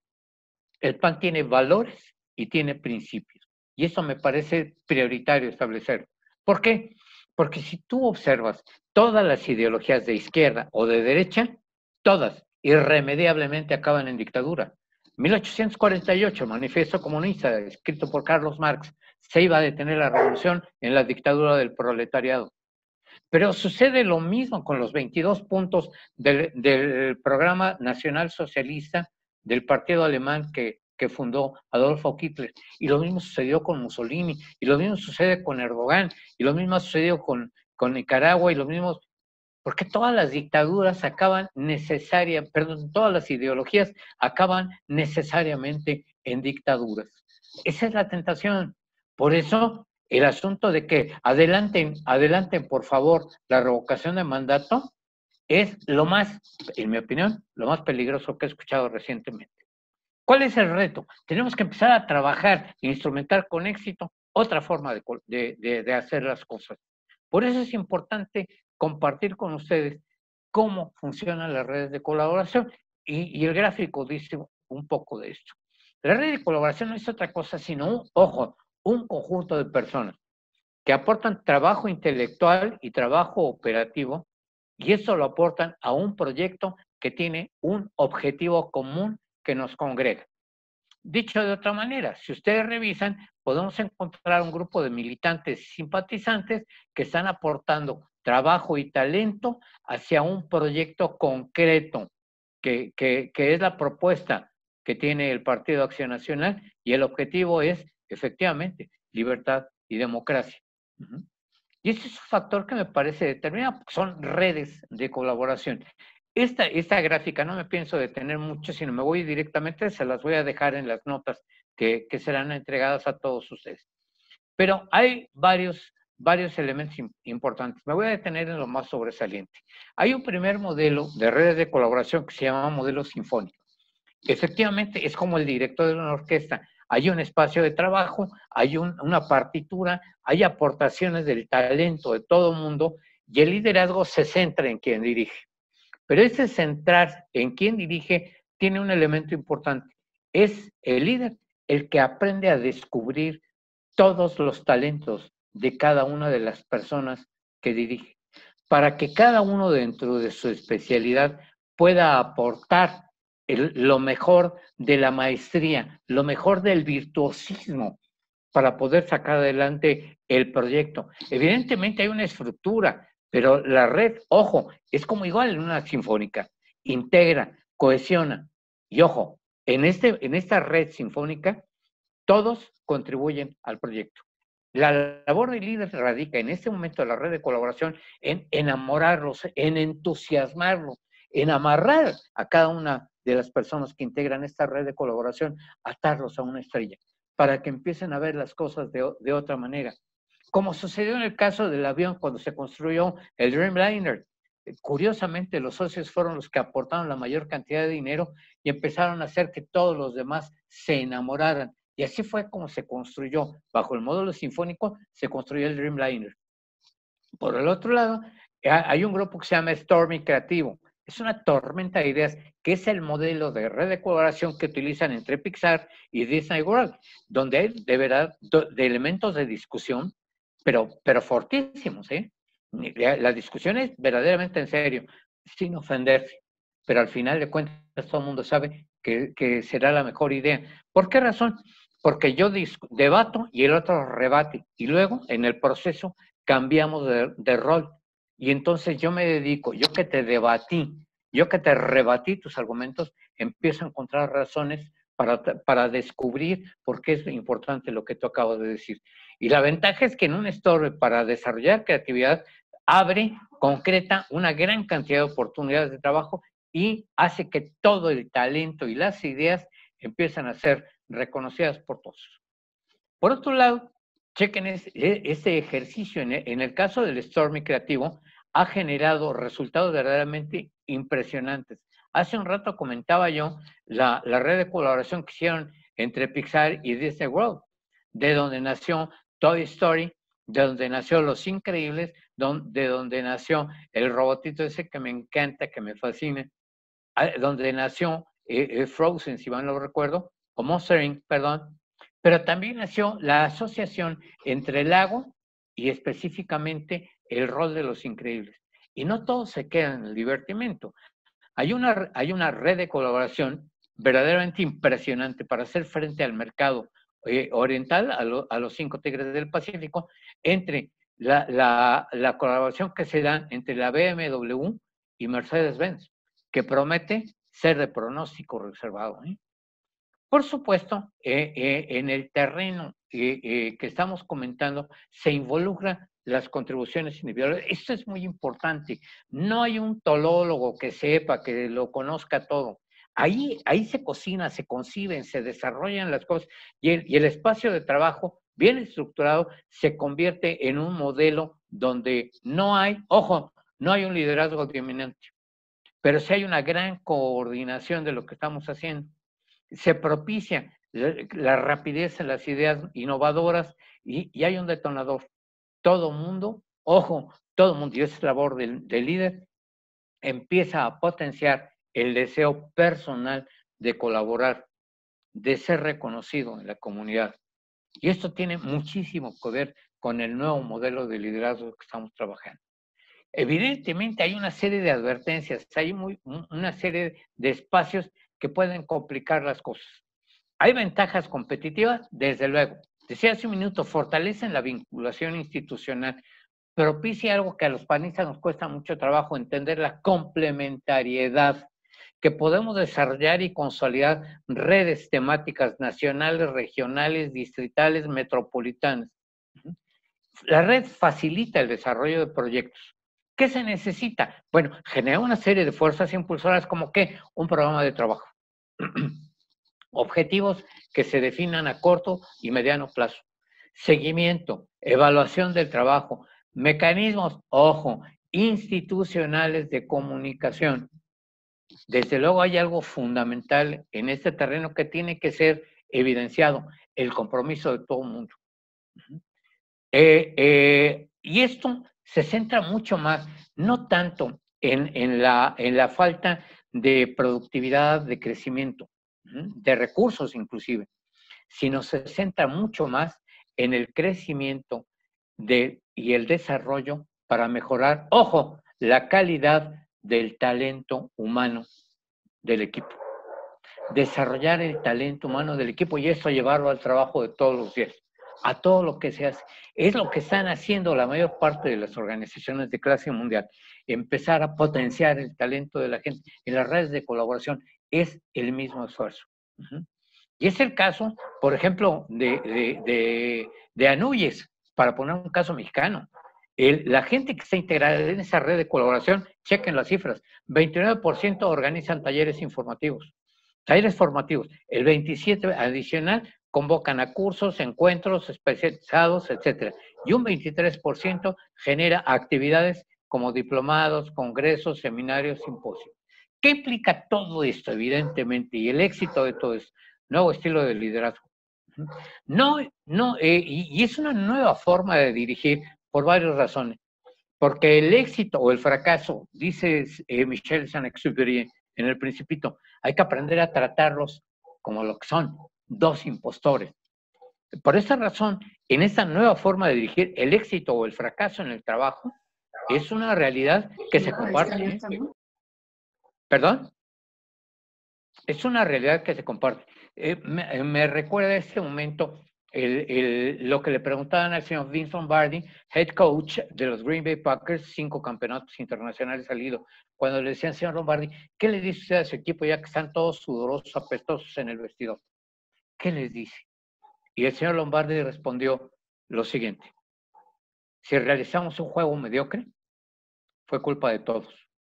El P A N tiene valores y tiene principios. Y eso me parece prioritario establecer. ¿Por qué? Porque si tú observas todas las ideologías de izquierda o de derecha, todas irremediablemente acaban en dictadura. mil ochocientos cuarenta y ocho, Manifiesto Comunista, escrito por Carlos Marx, se iba a detener la revolución en la dictadura del proletariado. Pero sucede lo mismo con los veintidós puntos del, del programa nacional socialista del partido alemán que, que fundó Adolfo Hitler. Y lo mismo sucedió con Mussolini, y lo mismo sucede con Erdogan, y lo mismo sucedió con, con Nicaragua, y lo mismo... Porque todas las dictaduras acaban necesariamente, perdón, todas las ideologías acaban necesariamente en dictaduras. Esa es la tentación. Por eso, el asunto de que adelanten, adelanten, por favor, la revocación de mandato es lo más, en mi opinión, lo más peligroso que he escuchado recientemente. ¿Cuál es el reto? Tenemos que empezar a trabajar e instrumentar con éxito otra forma de, de, de, de hacer las cosas. Por eso es importante compartir con ustedes cómo funcionan las redes de colaboración y, y el gráfico dice un poco de esto. La red de colaboración no es otra cosa sino, un, ojo, un conjunto de personas que aportan trabajo intelectual y trabajo operativo y eso lo aportan a un proyecto que tiene un objetivo común que nos congrega. Dicho de otra manera, si ustedes revisan, podemos encontrar un grupo de militantes y simpatizantes que están aportando trabajo y talento hacia un proyecto concreto, que, que, que es la propuesta que tiene el Partido Acción Nacional, y el objetivo es, efectivamente, libertad y democracia. Uh-huh. Y ese es un factor que me parece determinado, son redes de colaboración. Esta, esta gráfica no me pienso detener mucho, sino me voy directamente, se las voy a dejar en las notas que, que serán entregadas a todos ustedes. Pero hay varios, varios elementos importantes. Me voy a detener en lo más sobresaliente. Hay un primer modelo de redes de colaboración que se llama modelo sinfónico. Efectivamente, es como el director de una orquesta. Hay un espacio de trabajo, hay un, una partitura, hay aportaciones del talento de todo el mundo y el liderazgo se centra en quien dirige. Pero ese centrar en quien dirige tiene un elemento importante. Es el líder el que aprende a descubrir todos los talentos de cada una de las personas que dirige, para que cada uno dentro de su especialidad pueda aportar el, lo mejor de la maestría, lo mejor del virtuosismo, para poder sacar adelante el proyecto. Evidentemente hay una estructura, pero la red, ojo, es como igual en una sinfónica, integra, cohesiona, y ojo, en, este, en esta red sinfónica, todos contribuyen al proyecto. La labor del líder radica en este momento de la red de colaboración en enamorarlos, en entusiasmarlos, en amarrar a cada una de las personas que integran esta red de colaboración, atarlos a una estrella, para que empiecen a ver las cosas de, de otra manera. Como sucedió en el caso del avión cuando se construyó el Dreamliner. Curiosamente, los socios fueron los que aportaron la mayor cantidad de dinero y empezaron a hacer que todos los demás se enamoraran. Y así fue como se construyó, bajo el módulo sinfónico, se construyó el Dreamliner. Por el otro lado, hay un grupo que se llama Stormy Creativo. Es una tormenta de ideas, que es el modelo de red de colaboración que utilizan entre Pixar y Disney World, donde hay de verdad de elementos de discusión, pero, pero fortísimos, ¿eh? La discusión es verdaderamente en serio, sin ofenderse, pero al final de cuentas todo el mundo sabe que, que será la mejor idea. ¿Por qué razón? Porque yo debato y el otro rebate, y luego en el proceso cambiamos de, de rol. Y entonces yo me dedico, yo que te debatí, yo que te rebatí tus argumentos, empiezo a encontrar razones para, para descubrir por qué es importante lo que tú acabas de decir. Y la ventaja es que en un store para desarrollar creatividad abre, concreta una gran cantidad de oportunidades de trabajo y hace que todo el talento y las ideas empiezan a ser reconocidas por todos. Por otro lado, chequen este ejercicio. En el caso del Stormy Creativo, ha generado resultados verdaderamente impresionantes. Hace un rato comentaba yo la, la red de colaboración que hicieron entre Pixar y Disney World, de donde nació Toy Story, de donde nació Los Increíbles, de donde nació el robotito ese que me encanta, que me fascina, donde nació eh, Frozen, si mal no recuerdo, o Monster incorporated, perdón, pero también nació la asociación entre el lago y específicamente el rol de Los Increíbles. Y no todo se queda en el divertimento. Hay una, hay una red de colaboración verdaderamente impresionante para hacer frente al mercado eh, oriental, a, lo, a los cinco tigres del Pacífico, entre la, la, la colaboración que se da entre la B M W y Mercedes-Benz, que promete ser de pronóstico reservado, ¿eh? Por supuesto, eh, eh, en el terreno eh, eh, que estamos comentando, se involucran las contribuciones individuales. Esto es muy importante. No hay un tolólogo que sepa, que lo conozca todo. Ahí, ahí se cocina, se conciben, se desarrollan las cosas y el, y el espacio de trabajo bien estructurado se convierte en un modelo donde no hay, ojo, no hay un liderazgo dominante, pero sí hay una gran coordinación de lo que estamos haciendo. Se propicia la, la rapidez en las ideas innovadoras y, y hay un detonador. Todo mundo, ojo, todo mundo, y esa es la labor del, del líder, empieza a potenciar el deseo personal de colaborar, de ser reconocido en la comunidad. Y esto tiene muchísimo que ver con el nuevo modelo de liderazgo que estamos trabajando. Evidentemente hay una serie de advertencias, hay muy, una serie de espacios que pueden complicar las cosas. ¿Hay ventajas competitivas? Desde luego. Decía hace un minuto, fortalecen la vinculación institucional, propicia algo que a los panistas nos cuesta mucho trabajo entender, la complementariedad, que podemos desarrollar y consolidar redes temáticas nacionales, regionales, distritales, metropolitanas. La red facilita el desarrollo de proyectos. ¿Qué se necesita? Bueno, genera una serie de fuerzas impulsoras como que un programa de trabajo. Objetivos que se definan a corto y mediano plazo. seguimiento, evaluación del trabajo, mecanismos, ojo, institucionales de comunicación. Desde luego hay algo fundamental en este terreno que tiene que ser evidenciado, el compromiso de todo el mundo. Eh, eh, y esto se centra mucho más, no tanto en, en, la, en la falta de productividad, de crecimiento, de recursos inclusive, sino se centra mucho más en el crecimiento de, y el desarrollo para mejorar, ojo, la calidad del talento humano del equipo. Desarrollar el talento humano del equipo y eso llevarlo al trabajo de todos los días, a todo lo que se hace. Es lo que están haciendo la mayor parte de las organizaciones de clase mundial. Empezar a potenciar el talento de la gente en las redes de colaboración es el mismo esfuerzo. Uh-huh. Y es el caso, por ejemplo, de, de, de, de Anuyes, para poner un caso mexicano. El, la gente que está integrada en esa red de colaboración, chequen las cifras, veintinueve por ciento organizan talleres informativos, talleres formativos, el veintisiete por ciento adicional convocan a cursos, encuentros especializados, etcétera. Y un veintitrés por ciento genera actividades como diplomados, congresos, seminarios, simposios. ¿Qué implica todo esto, evidentemente, y el éxito de todo esto? Nuevo estilo de liderazgo. No, no, eh, y, y es una nueva forma de dirigir por varias razones. Porque el éxito o el fracaso, dice eh, Michel Saint-Exupéry en El Principito, hay que aprender a tratarlos como lo que son, dos impostores. Por esa razón, en esta nueva forma de dirigir, el éxito o el fracaso en el trabajo es una realidad que se comparte. ¿eh? ¿Perdón? Es una realidad que se comparte. Eh, me, me recuerda a este momento el, el, lo que le preguntaban al señor Vince Lombardi, head coach de los Green Bay Packers, cinco campeonatos internacionales salidos, cuando le decían, señor Lombardi, ¿qué le dice usted a su equipo ya que están todos sudorosos, apestosos en el vestidor? ¿Qué les dice? Y el señor Lombardi respondió lo siguiente: si realizamos un juego mediocre, fue culpa de todos.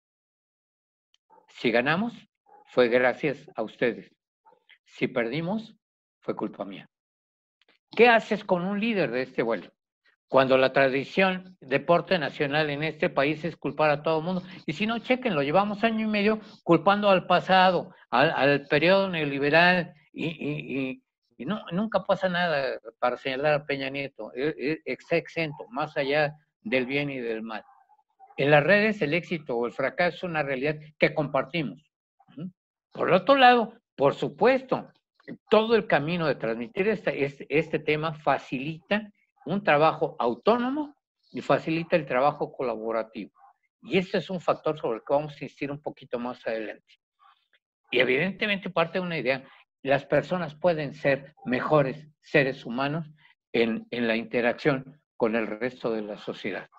Si ganamos, fue gracias a ustedes. Si perdimos, fue culpa mía. ¿Qué haces con un líder de este vuelo? Cuando la tradición deporte nacional en este país es culpar a todo el mundo. Y si no, chequenlo, llevamos año y medio culpando al pasado, al, al periodo neoliberal, y, y, y, y no, nunca pasa nada para señalar a Peña Nieto. Está exento, más allá del bien y del mal. En las redes, el éxito o el fracaso es una realidad que compartimos. Por otro lado, por supuesto, todo el camino de transmitir este, este, este tema facilita un trabajo autónomo y facilita el trabajo colaborativo. Y este es un factor sobre el que vamos a insistir un poquito más adelante. Y evidentemente parte de una idea, las personas pueden ser mejores seres humanos en, en la interacción con el resto de la sociedad.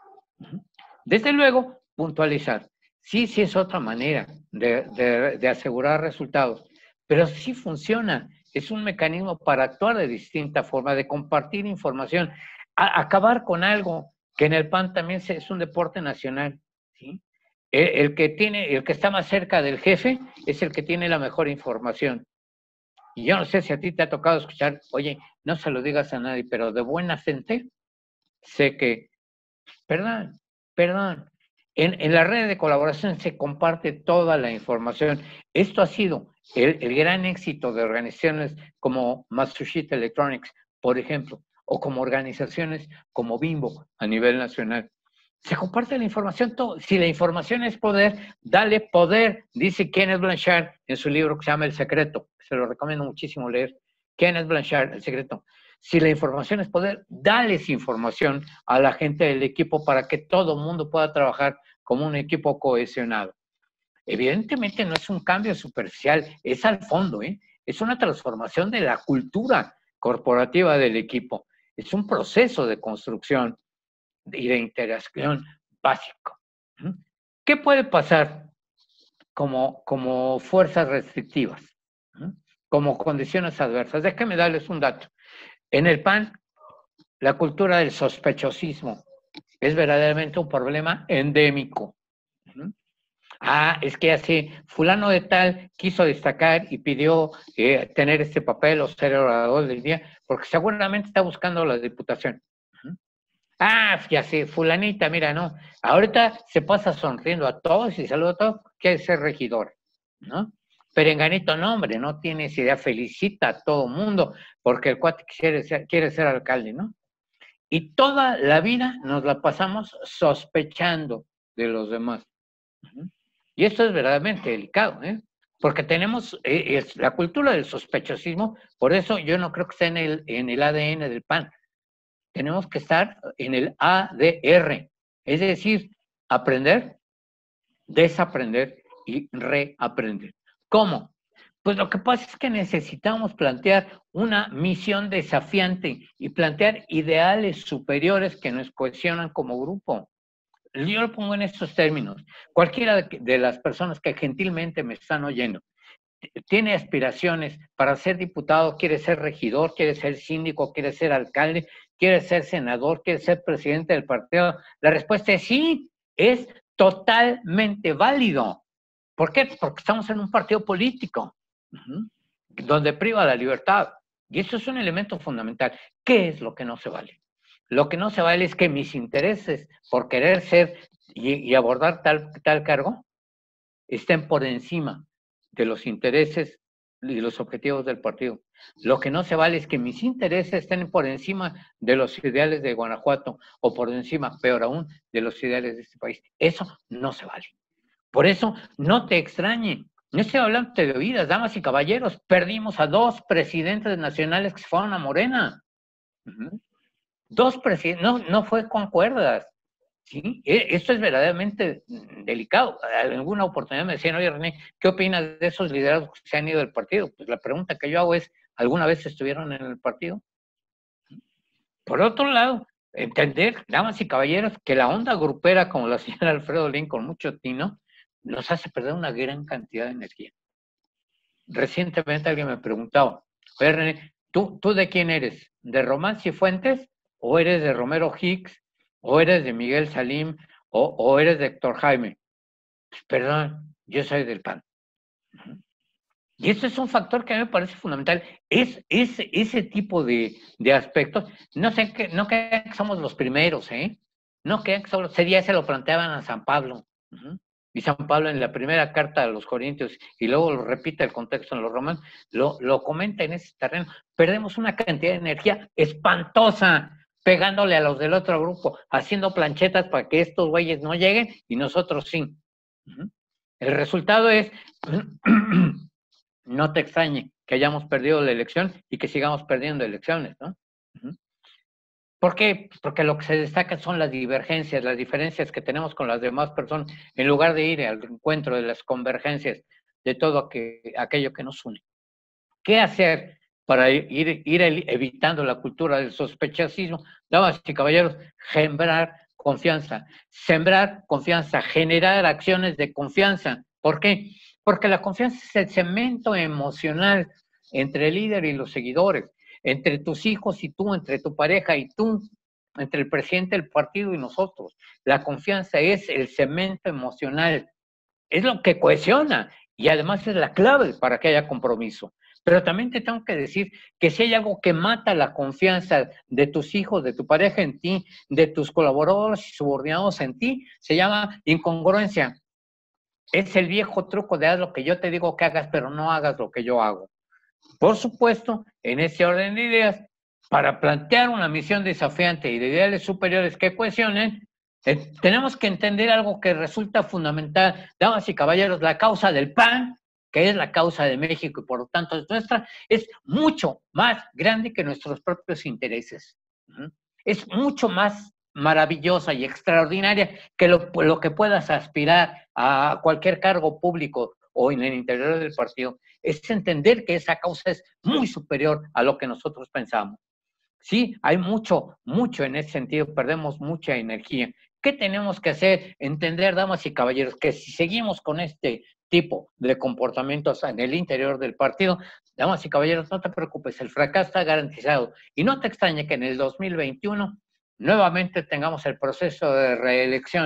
Desde luego, puntualizar. Sí, sí es otra manera de, de, de asegurar resultados, pero sí funciona. Es un mecanismo para actuar de distinta forma, de compartir información, a, acabar con algo que en el P A N también es un deporte nacional, ¿sí? El, el que tiene, el que está más cerca del jefe es el que tiene la mejor información. Y yo no sé si a ti te ha tocado escuchar, oye, no se lo digas a nadie, pero de buena gente sé que, perdón, perdón, en, en la red de colaboración se comparte toda la información. Esto ha sido el, el gran éxito de organizaciones como Matsushita Electronics, por ejemplo, o como organizaciones como Bimbo a nivel nacional. Se comparte la información todo. Si la información es poder, dale poder, dice Kenneth Blanchard en su libro que se llama El Secreto. Se lo recomiendo muchísimo leer. Kenneth Blanchard, El Secreto. Si la información es poder, dales información a la gente del equipo para que todo el mundo pueda trabajar como un equipo cohesionado. Evidentemente no es un cambio superficial, es al fondo, ¿eh? Es una transformación de la cultura corporativa del equipo. Es un proceso de construcción y de interacción básico. ¿Qué puede pasar como, como fuerzas restrictivas? Como condiciones adversas. Déjenme darles un dato. En el P A N, la cultura del sospechosismo es verdaderamente un problema endémico. Ah, es que así, fulano de tal quiso destacar y pidió eh, tener este papel o ser orador del día, porque seguramente está buscando la diputación. ¿Mm? Ah, ya sé, fulanita, mira, no, ahorita se pasa sonriendo a todos y saluda a todos, quiere ser regidor, ¿no? Perenganito, no, hombre, no tienes idea, felicita a todo mundo, porque el cuate quiere ser, quiere ser alcalde, ¿no? Y toda la vida nos la pasamos sospechando de los demás. ¿Mm? Y esto es verdaderamente delicado, ¿eh? Porque tenemos eh, es la cultura del sospechosismo, por eso yo no creo que esté en el, en el A D N del P A N. Tenemos que estar en el A D R, es decir, aprender, desaprender y reaprender. ¿Cómo? Pues lo que pasa es que necesitamos plantear una misión desafiante y plantear ideales superiores que nos cohesionan como grupo. Yo lo pongo en estos términos. Cualquiera de las personas que gentilmente me están oyendo tiene aspiraciones para ser diputado, quiere ser regidor, quiere ser síndico, quiere ser alcalde, quiere ser senador, quiere ser presidente del partido. La respuesta es sí, es totalmente válido. ¿Por qué? Porque estamos en un partido político, uh-huh, donde priva la libertad. Y eso es un elemento fundamental. ¿Qué es lo que no se vale? Lo que no se vale es que mis intereses por querer ser y, y abordar tal, tal cargo estén por encima de los intereses y los objetivos del partido. Lo que no se vale es que mis intereses estén por encima de los ideales de Guanajuato o por encima, peor aún, de los ideales de este país. Eso no se vale. Por eso, no te extrañe. No estoy hablando de oídas, damas y caballeros. Perdimos a dos presidentes nacionales que se fueron a Morena. Uh-huh. Dos presidentes, no, no fue con cuerdas, ¿sí? Esto es verdaderamente delicado. En alguna oportunidad me decían, oye René, ¿qué opinas de esos liderazgos que se han ido del partido? Pues la pregunta que yo hago es, ¿alguna vez estuvieron en el partido? Por otro lado, entender, damas y caballeros, que la onda grupera, como la señora Alfredo Lin con mucho tino, nos hace perder una gran cantidad de energía. Recientemente alguien me preguntaba, oye René, ¿tú, ¿tú de quién eres? ¿De Román Cifuentes? ¿O eres de Romero Hicks? ¿O eres de Miguel Salim? ¿O, o eres de Héctor Jaime? Pues, perdón, yo soy del P A N. Uh-huh. Y eso es un factor que a mí me parece fundamental. Es, es ese tipo de, de aspectos. No sé que, no crean que somos los primeros, ¿eh? No crean que somos, ese día se lo planteaban a San Pablo. Uh-huh. Y San Pablo en la primera carta a los Corintios, y luego lo repite el contexto en los Romanos, lo, lo comenta en ese terreno. Perdemos una cantidad de energía espantosa, pegándole a los del otro grupo, haciendo planchetas para que estos güeyes no lleguen y nosotros sí. Uh-huh. El resultado es, no te extrañe que hayamos perdido la elección y que sigamos perdiendo elecciones, ¿no? Uh-huh. ¿Por qué? Porque lo que se destaca son las divergencias, las diferencias que tenemos con las demás personas, en lugar de ir al encuentro de las convergencias de todo aquel, aquello que nos une. ¿Qué hacer para ir, ir evitando la cultura del sospechosismo? Damas y caballeros, sembrar confianza, sembrar confianza, generar acciones de confianza. ¿Por qué? Porque la confianza es el cemento emocional entre el líder y los seguidores, entre tus hijos y tú, entre tu pareja y tú, entre el presidente del partido y nosotros. La confianza es el cemento emocional, es lo que cohesiona y además es la clave para que haya compromiso. Pero también te tengo que decir que si hay algo que mata la confianza de tus hijos, de tu pareja en ti, de tus colaboradores y subordinados en ti, se llama incongruencia. Es el viejo truco de haz lo que yo te digo que hagas, pero no hagas lo que yo hago. Por supuesto, en ese orden de ideas, para plantear una misión desafiante y de ideales superiores que cohesionen, eh, tenemos que entender algo que resulta fundamental. Damas y caballeros, la causa del P A N, que es la causa de México y por lo tanto es nuestra, es mucho más grande que nuestros propios intereses. ¿Mm? Es mucho más maravillosa y extraordinaria que lo, lo que puedas aspirar a cualquier cargo público o en el interior del partido. Es entender que esa causa es muy superior a lo que nosotros pensamos. Sí, hay mucho, mucho en ese sentido, perdemos mucha energía. ¿Qué tenemos que hacer? Entender, damas y caballeros, que si seguimos con este tipo de comportamientos en el interior del partido, damas y caballeros, no te preocupes, el fracaso está garantizado. Y no te extrañe que en el dos mil veintiuno nuevamente tengamos el proceso de reelección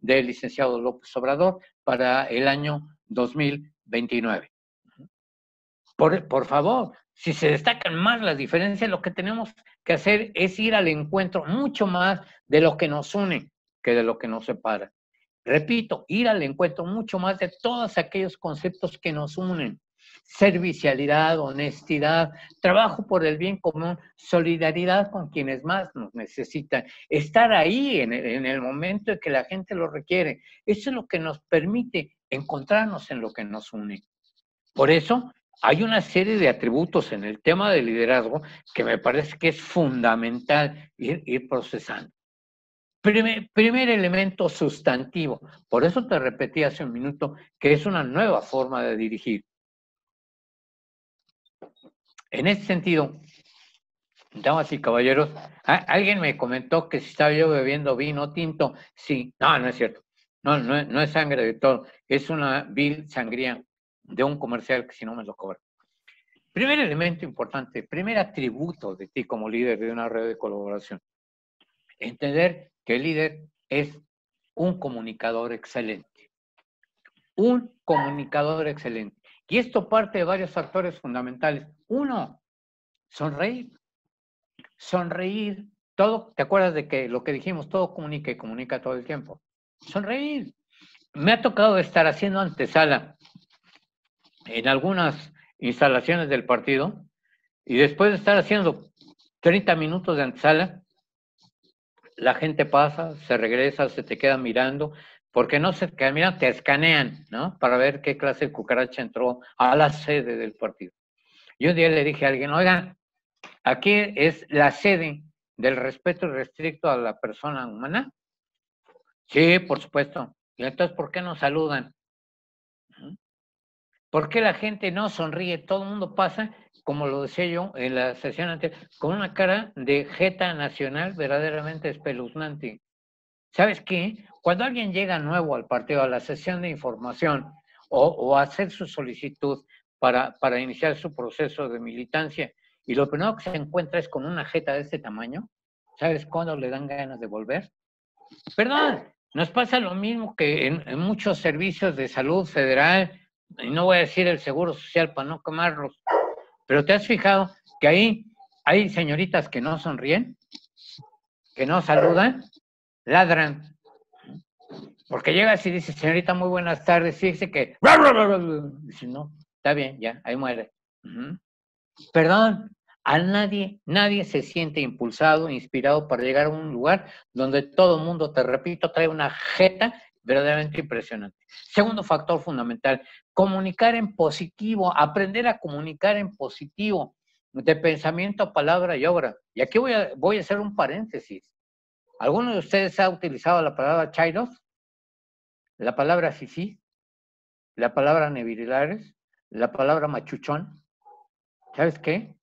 del licenciado López Obrador para el año dos mil veintinueve. Por, por favor, si se destacan más las diferencias, lo que tenemos que hacer es ir al encuentro mucho más de lo que nos une que de lo que nos separa. Repito, ir al encuentro mucho más de todos aquellos conceptos que nos unen. Servicialidad, honestidad, trabajo por el bien común, solidaridad con quienes más nos necesitan, estar ahí en el, en el momento en que la gente lo requiere. Eso es lo que nos permite encontrarnos en lo que nos une. Por eso hay una serie de atributos en el tema del liderazgo que me parece que es fundamental ir, ir procesando. Primer, primer elemento sustantivo, por eso te repetí hace un minuto que es una nueva forma de dirigir. En ese sentido, damas y caballeros, alguien me comentó que si estaba yo bebiendo vino tinto. Sí, no, no es cierto. No, no, no es sangre de todo. Es una vil sangría de un comercial que si no me lo cobra. Primer elemento importante, primer atributo de ti como líder de una red de colaboración. Entender que el líder es un comunicador excelente. Un comunicador excelente. Y esto parte de varios factores fundamentales. Uno, sonreír. Sonreír. Todo, ¿te acuerdas de que lo que dijimos? Todo comunica y comunica todo el tiempo. Sonreír. Me ha tocado estar haciendo antesala en algunas instalaciones del partido y después de estar haciendo treinta minutos de antesala, la gente pasa, se regresa, se te queda mirando, porque no se quedan mirando, te escanean, ¿no? Para ver qué clase de cucaracha entró a la sede del partido. Y un día le dije a alguien, oigan, aquí es la sede del respeto irrestricto a la persona humana. Sí, por supuesto. Y entonces, ¿por qué no saludan? ¿Por qué la gente no sonríe? Todo el mundo pasa, como lo decía yo en la sesión anterior, con una cara de jeta nacional verdaderamente espeluznante. ¿Sabes qué? Cuando alguien llega nuevo al partido, a la sesión de información, o, o a hacer su solicitud para, para iniciar su proceso de militancia, y lo primero que se encuentra es con una jeta de este tamaño, ¿sabes cuándo le dan ganas de volver? Perdón, nos pasa lo mismo que en, en muchos servicios de salud federal, y no voy a decir el Seguro Social para no quemarlos, pero ¿te has fijado que ahí hay señoritas que no sonríen, que no saludan, ladran? Porque llegas y dices, señorita, muy buenas tardes, fíjese que... Dice, no, está bien, ya, ahí muere. Uh-huh. Perdón, a nadie, nadie se siente impulsado, inspirado para llegar a un lugar donde todo el mundo, te repito, trae una jeta verdaderamente impresionante. Segundo factor fundamental, comunicar en positivo, aprender a comunicar en positivo, de pensamiento, palabra y obra. Y aquí voy a, voy a hacer un paréntesis. ¿Alguno de ustedes ha utilizado la palabra chairos? La palabra fifí, la palabra nevirilares, la palabra machuchón. ¿Sabes qué?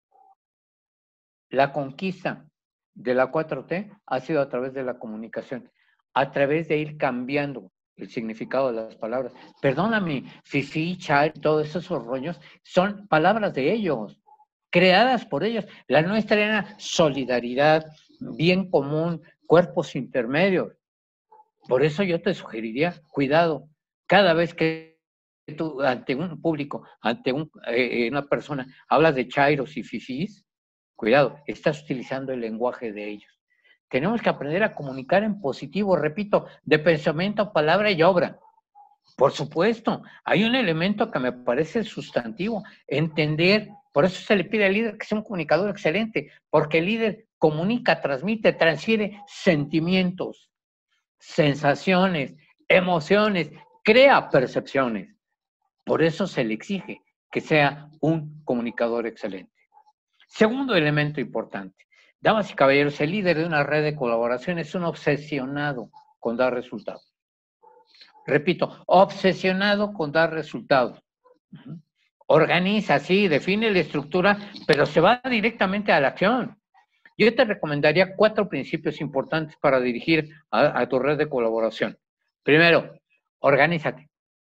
La conquista de la cuatro T ha sido a través de la comunicación, a través de ir cambiando el significado de las palabras. Perdóname, fifí, chai, todos esos rollos son palabras de ellos, creadas por ellos. La nuestra era solidaridad, bien común, cuerpos intermedios. Por eso yo te sugeriría, cuidado, cada vez que tú ante un público, ante un, eh, una persona, hablas de chairos y fifís, cuidado, estás utilizando el lenguaje de ellos. Tenemos que aprender a comunicar en positivo, repito, de pensamiento, palabra y obra. Por supuesto, hay un elemento que me parece sustantivo, entender, por eso se le pide al líder que sea un comunicador excelente, porque el líder comunica, transmite, transfiere sentimientos, sensaciones, emociones, crea percepciones. Por eso se le exige que sea un comunicador excelente. Segundo elemento importante. Damas y caballeros, el líder de una red de colaboración es un obsesionado con dar resultados. Repito, obsesionado con dar resultados. Organiza, sí, define la estructura, pero se va directamente a la acción. Yo te recomendaría cuatro principios importantes para dirigir a, a tu red de colaboración. Primero, organízate.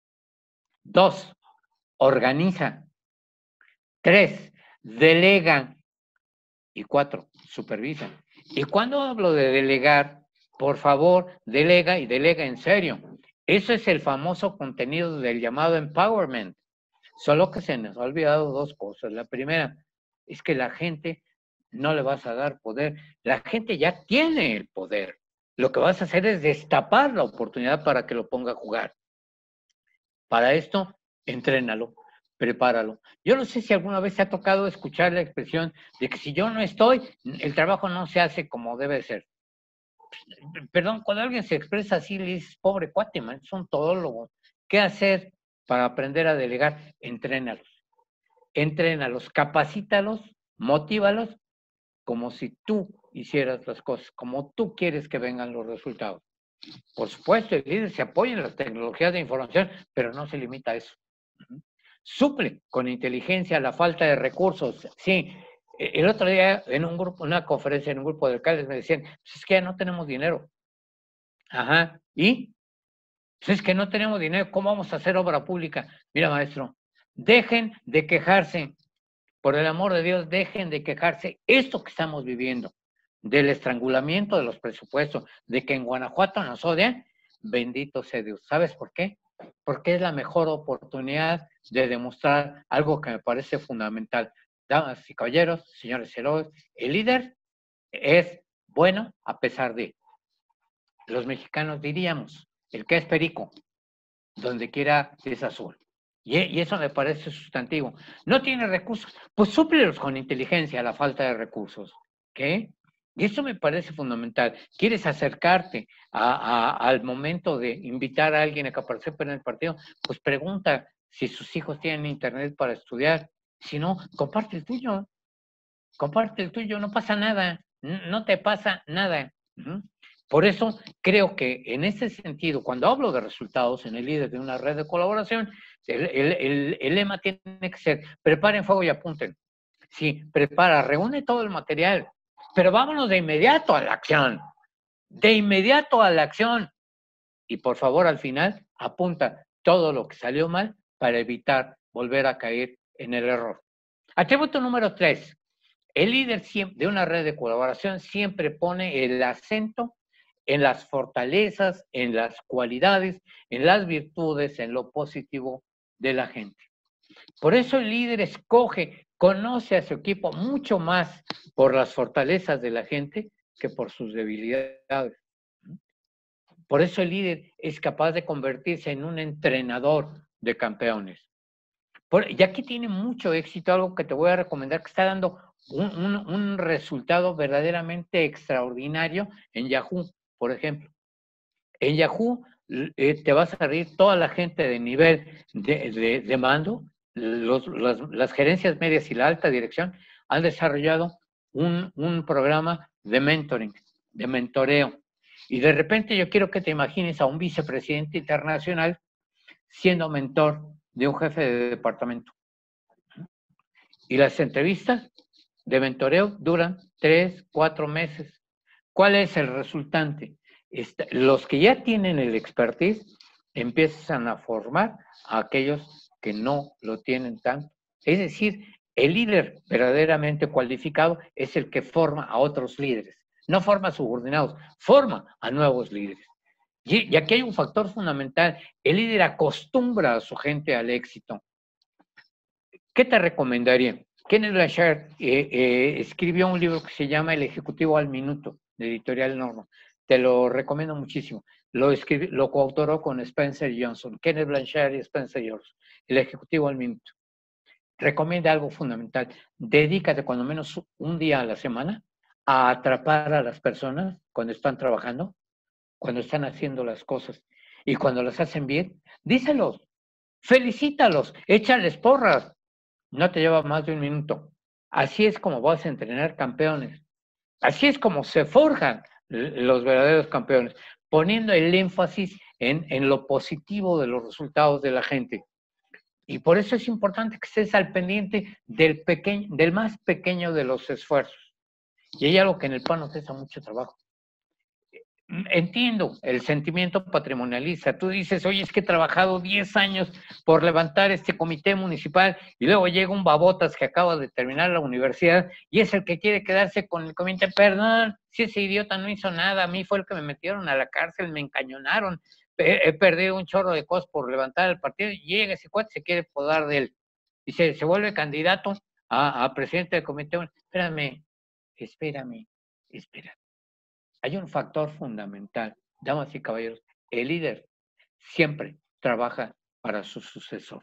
Dos, organiza. Tres, delega. Y cuatro, supervisa. Y cuando hablo de delegar, por favor, delega y delega en serio. Eso es el famoso contenido del llamado empowerment. Solo que se nos ha olvidado dos cosas. La primera es que la gente no le vas a dar poder. La gente ya tiene el poder. Lo que vas a hacer es destapar la oportunidad para que lo ponga a jugar. Para esto, entrénalo, prepáralo. Yo no sé si alguna vez te ha tocado escuchar la expresión de que si yo no estoy, el trabajo no se hace como debe ser. Perdón, cuando alguien se expresa así, le dices, pobre cuate, man, son todólogos. ¿Qué hacer para aprender a delegar? Entrénalos. Entrénalos, capacítalos, motívalos, como si tú hicieras las cosas, como tú quieres que vengan los resultados. Por supuesto, el líder se apoya en las tecnologías de información, pero no se limita a eso. Suple con inteligencia la falta de recursos. Sí, el otro día en un grupo, una conferencia en un grupo de alcaldes me decían, pues es que ya no tenemos dinero. Ajá, ¿y? Pues es que no tenemos dinero, ¿cómo vamos a hacer obra pública? Mira, maestro, dejen de quejarse, por el amor de Dios, dejen de quejarse. Esto que estamos viviendo, del estrangulamiento de los presupuestos, de que en Guanajuato nos odian, bendito sea Dios. ¿Sabes por qué? Porque es la mejor oportunidad de demostrar algo que me parece fundamental. Damas y caballeros, señores héroes, el líder es bueno a pesar de. Los mexicanos diríamos, el que es perico, donde quiera es azul. Y, y eso me parece sustantivo. No tiene recursos, pues súplelos con inteligencia, la falta de recursos. ¿Qué? Y eso me parece fundamental. ¿Quieres acercarte a, a, al momento de invitar a alguien a que participe en el partido? Pues pregunta si sus hijos tienen internet para estudiar. Si no, comparte el tuyo. Comparte el tuyo, no pasa nada. No te pasa nada. ¿Mm? Por eso creo que en ese sentido, cuando hablo de resultados en el líder de una red de colaboración, el, el, el, el lema tiene que ser, preparen fuego y apunten. Sí, prepara, reúne todo el material, pero vámonos de inmediato a la acción. De inmediato a la acción. Y por favor, al final, apunta todo lo que salió mal para evitar volver a caer en el error. Atributo número tres. El líder de una red de colaboración siempre pone el acento en las fortalezas, en las cualidades, en las virtudes, en lo positivo de la gente. Por eso el líder escoge, conoce a su equipo mucho más por las fortalezas de la gente que por sus debilidades. Por eso el líder es capaz de convertirse en un entrenador de campeones. Por, y aquí tiene mucho éxito, algo que te voy a recomendar, que está dando un, un, un resultado verdaderamente extraordinario en Yahoo, por ejemplo. En Yahoo eh, te vas a reír, toda la gente de nivel de, de, de mando, los, las, las gerencias medias y la alta dirección han desarrollado un, un programa de mentoring, de mentoreo. Y de repente yo quiero que te imagines a un vicepresidente internacional siendo mentor de un jefe de departamento. Y las entrevistas de mentoreo duran tres, cuatro meses. ¿Cuál es el resultante? Este, los que ya tienen el expertise empiezan a formar a aquellos que no lo tienen tanto. Es decir, el líder verdaderamente cualificado es el que forma a otros líderes. No forma a subordinados, forma a nuevos líderes. Y, y aquí hay un factor fundamental. El líder acostumbra a su gente al éxito. ¿Qué te recomendaría? Kenneth Blanchard eh, eh, escribió un libro que se llama El Ejecutivo al Minuto, de Editorial Norma. Te lo recomiendo muchísimo. Lo, escribió, lo coautoró con Spencer Johnson, Kenneth Blanchard y Spencer Johnson. El Ejecutivo al Minuto. Recomienda algo fundamental. Dedícate cuando menos un día a la semana a atrapar a las personas cuando están trabajando, cuando están haciendo las cosas y cuando las hacen bien, díselos, felicítalos, échales porras. No te lleva más de un minuto. Así es como vas a entrenar campeones. Así es como se forjan los verdaderos campeones, poniendo el énfasis en, en lo positivo de los resultados de la gente. Y por eso es importante que estés al pendiente del, pequeño, del más pequeño de los esfuerzos. Y hay algo que en el PAN nos cuesta mucho trabajo. entiendo el sentimiento patrimonialista. Tú dices, oye, es que he trabajado diez años por levantar este comité municipal y luego llega un babotas que acaba de terminar la universidad y es el que quiere quedarse con el comité. Perdón, si ese idiota no hizo nada, a mí fue el que me metieron a la cárcel, me encañonaron, he, he perdido un chorro de cosas por levantar el partido y llega ese cuate, se quiere podar de él y se, se vuelve candidato a, a presidente del comité. Espérame, espérame, espérame. Hay un factor fundamental, damas y caballeros, el líder siempre trabaja para su sucesor.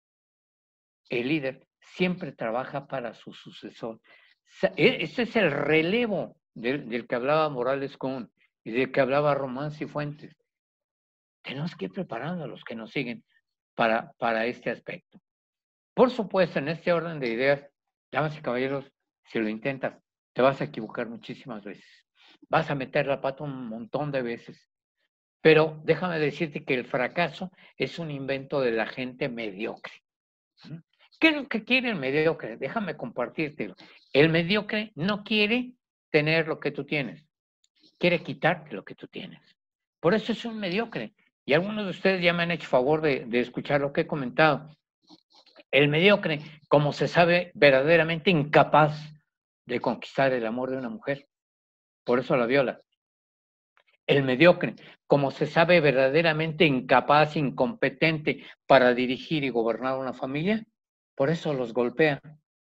El líder siempre trabaja para su sucesor. Este es el relevo del, del que hablaba Morales Con y del que hablaba Román Cifuentes. Tenemos que ir preparando a los que nos siguen para, para este aspecto. Por supuesto, en este orden de ideas, damas y caballeros, si lo intentas, te vas a equivocar muchísimas veces. Vas a meter la pata un montón de veces. Pero déjame decirte que el fracaso es un invento de la gente mediocre. ¿Qué es lo que quiere el mediocre? Déjame compartírtelo. El mediocre no quiere tener lo que tú tienes. Quiere quitarte lo que tú tienes. Por eso es un mediocre. Y algunos de ustedes ya me han hecho favor de, de escuchar lo que he comentado. El mediocre, como se sabe, verdaderamente incapaz de conquistar el amor de una mujer. Por eso la viola. El mediocre, como se sabe, verdaderamente incapaz, incompetente para dirigir y gobernar una familia, por eso los golpea.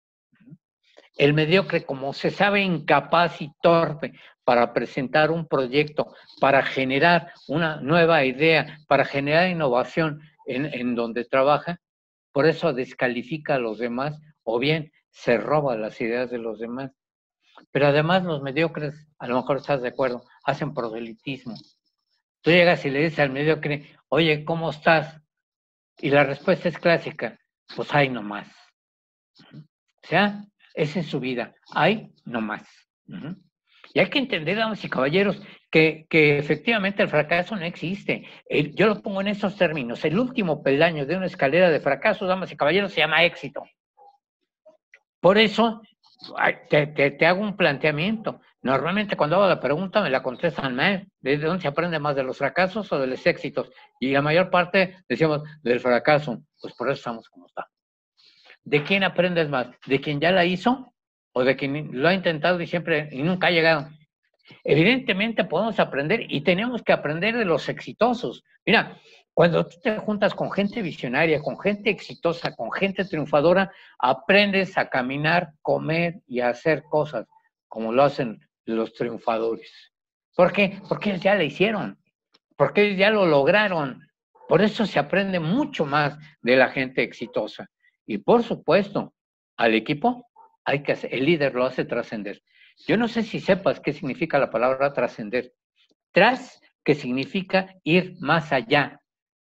El mediocre, como se sabe, incapaz y torpe para presentar un proyecto, para generar una nueva idea, para generar innovación en, en donde trabaja, por eso descalifica a los demás o bien se roba las ideas de los demás. Pero además los mediocres, a lo mejor estás de acuerdo, hacen proselitismo. Tú llegas y le dices al mediocre, oye, ¿cómo estás? Y la respuesta es clásica, pues hay nomás. O sea, esa es su vida, hay nomás. Y hay que entender, damas y caballeros, que, que efectivamente el fracaso no existe. El, yo lo pongo en esos términos. El último peldaño de una escalera de fracaso, damas y caballeros, se llama éxito. Por eso, te, te, te hago un planteamiento. Normalmente cuando hago la pregunta me la contestan mal. ¿De dónde se aprende más? ¿De los fracasos o de los éxitos? Y la mayor parte decíamos del fracaso. Pues por eso estamos como estamos. ¿De quién aprendes más? ¿De quien ya la hizo? ¿O de quien lo ha intentado y siempre y nunca ha llegado? Evidentemente podemos aprender y tenemos que aprender de los exitosos. Mira, cuando tú te juntas con gente visionaria, con gente exitosa, con gente triunfadora, aprendes a caminar, comer y a hacer cosas como lo hacen los triunfadores. ¿Por qué? Porque ellos ya la hicieron, porque ellos ya lo lograron. Por eso se aprende mucho más de la gente exitosa. Y por supuesto, al equipo hay que hacer, el líder lo hace trascender. Yo no sé si sepas qué significa la palabra trascender. Tras, que significa ir más allá.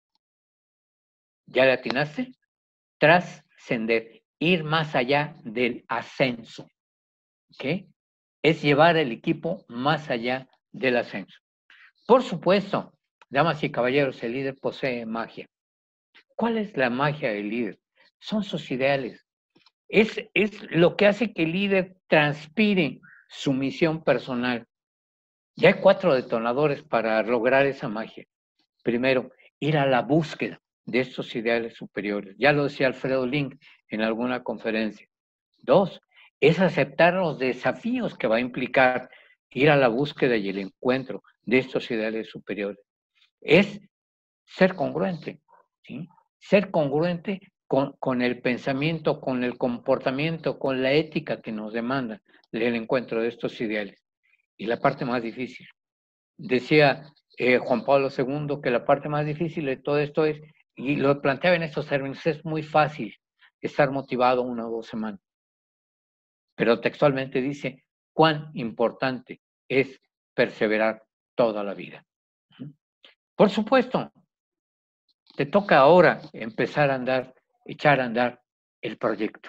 ¿Ya le atinaste? Trascender, ir más allá del ascenso. ¿Ok? Es llevar el equipo más allá del ascenso. Por supuesto, damas y caballeros, el líder posee magia. ¿Cuál es la magia del líder? Son sus ideales. Es, es lo que hace que el líder transpire su misión personal. Ya hay cuatro detonadores para lograr esa magia. Primero, ir a la búsqueda de estos ideales superiores. Ya lo decía Alfredo Link en alguna conferencia. Dos, es aceptar los desafíos que va a implicar ir a la búsqueda y el encuentro de estos ideales superiores. Es ser congruente, ¿sí? Ser congruente con, con el pensamiento, con el comportamiento, con la ética que nos demanda el encuentro de estos ideales. Y la parte más difícil. Decía eh, Juan Pablo segundo que la parte más difícil de todo esto es, y lo planteaba en estos términos, es muy fácil estar motivado una o dos semanas. Pero textualmente dice cuán importante es perseverar toda la vida. Por supuesto, te toca ahora empezar a andar, echar a andar el proyecto.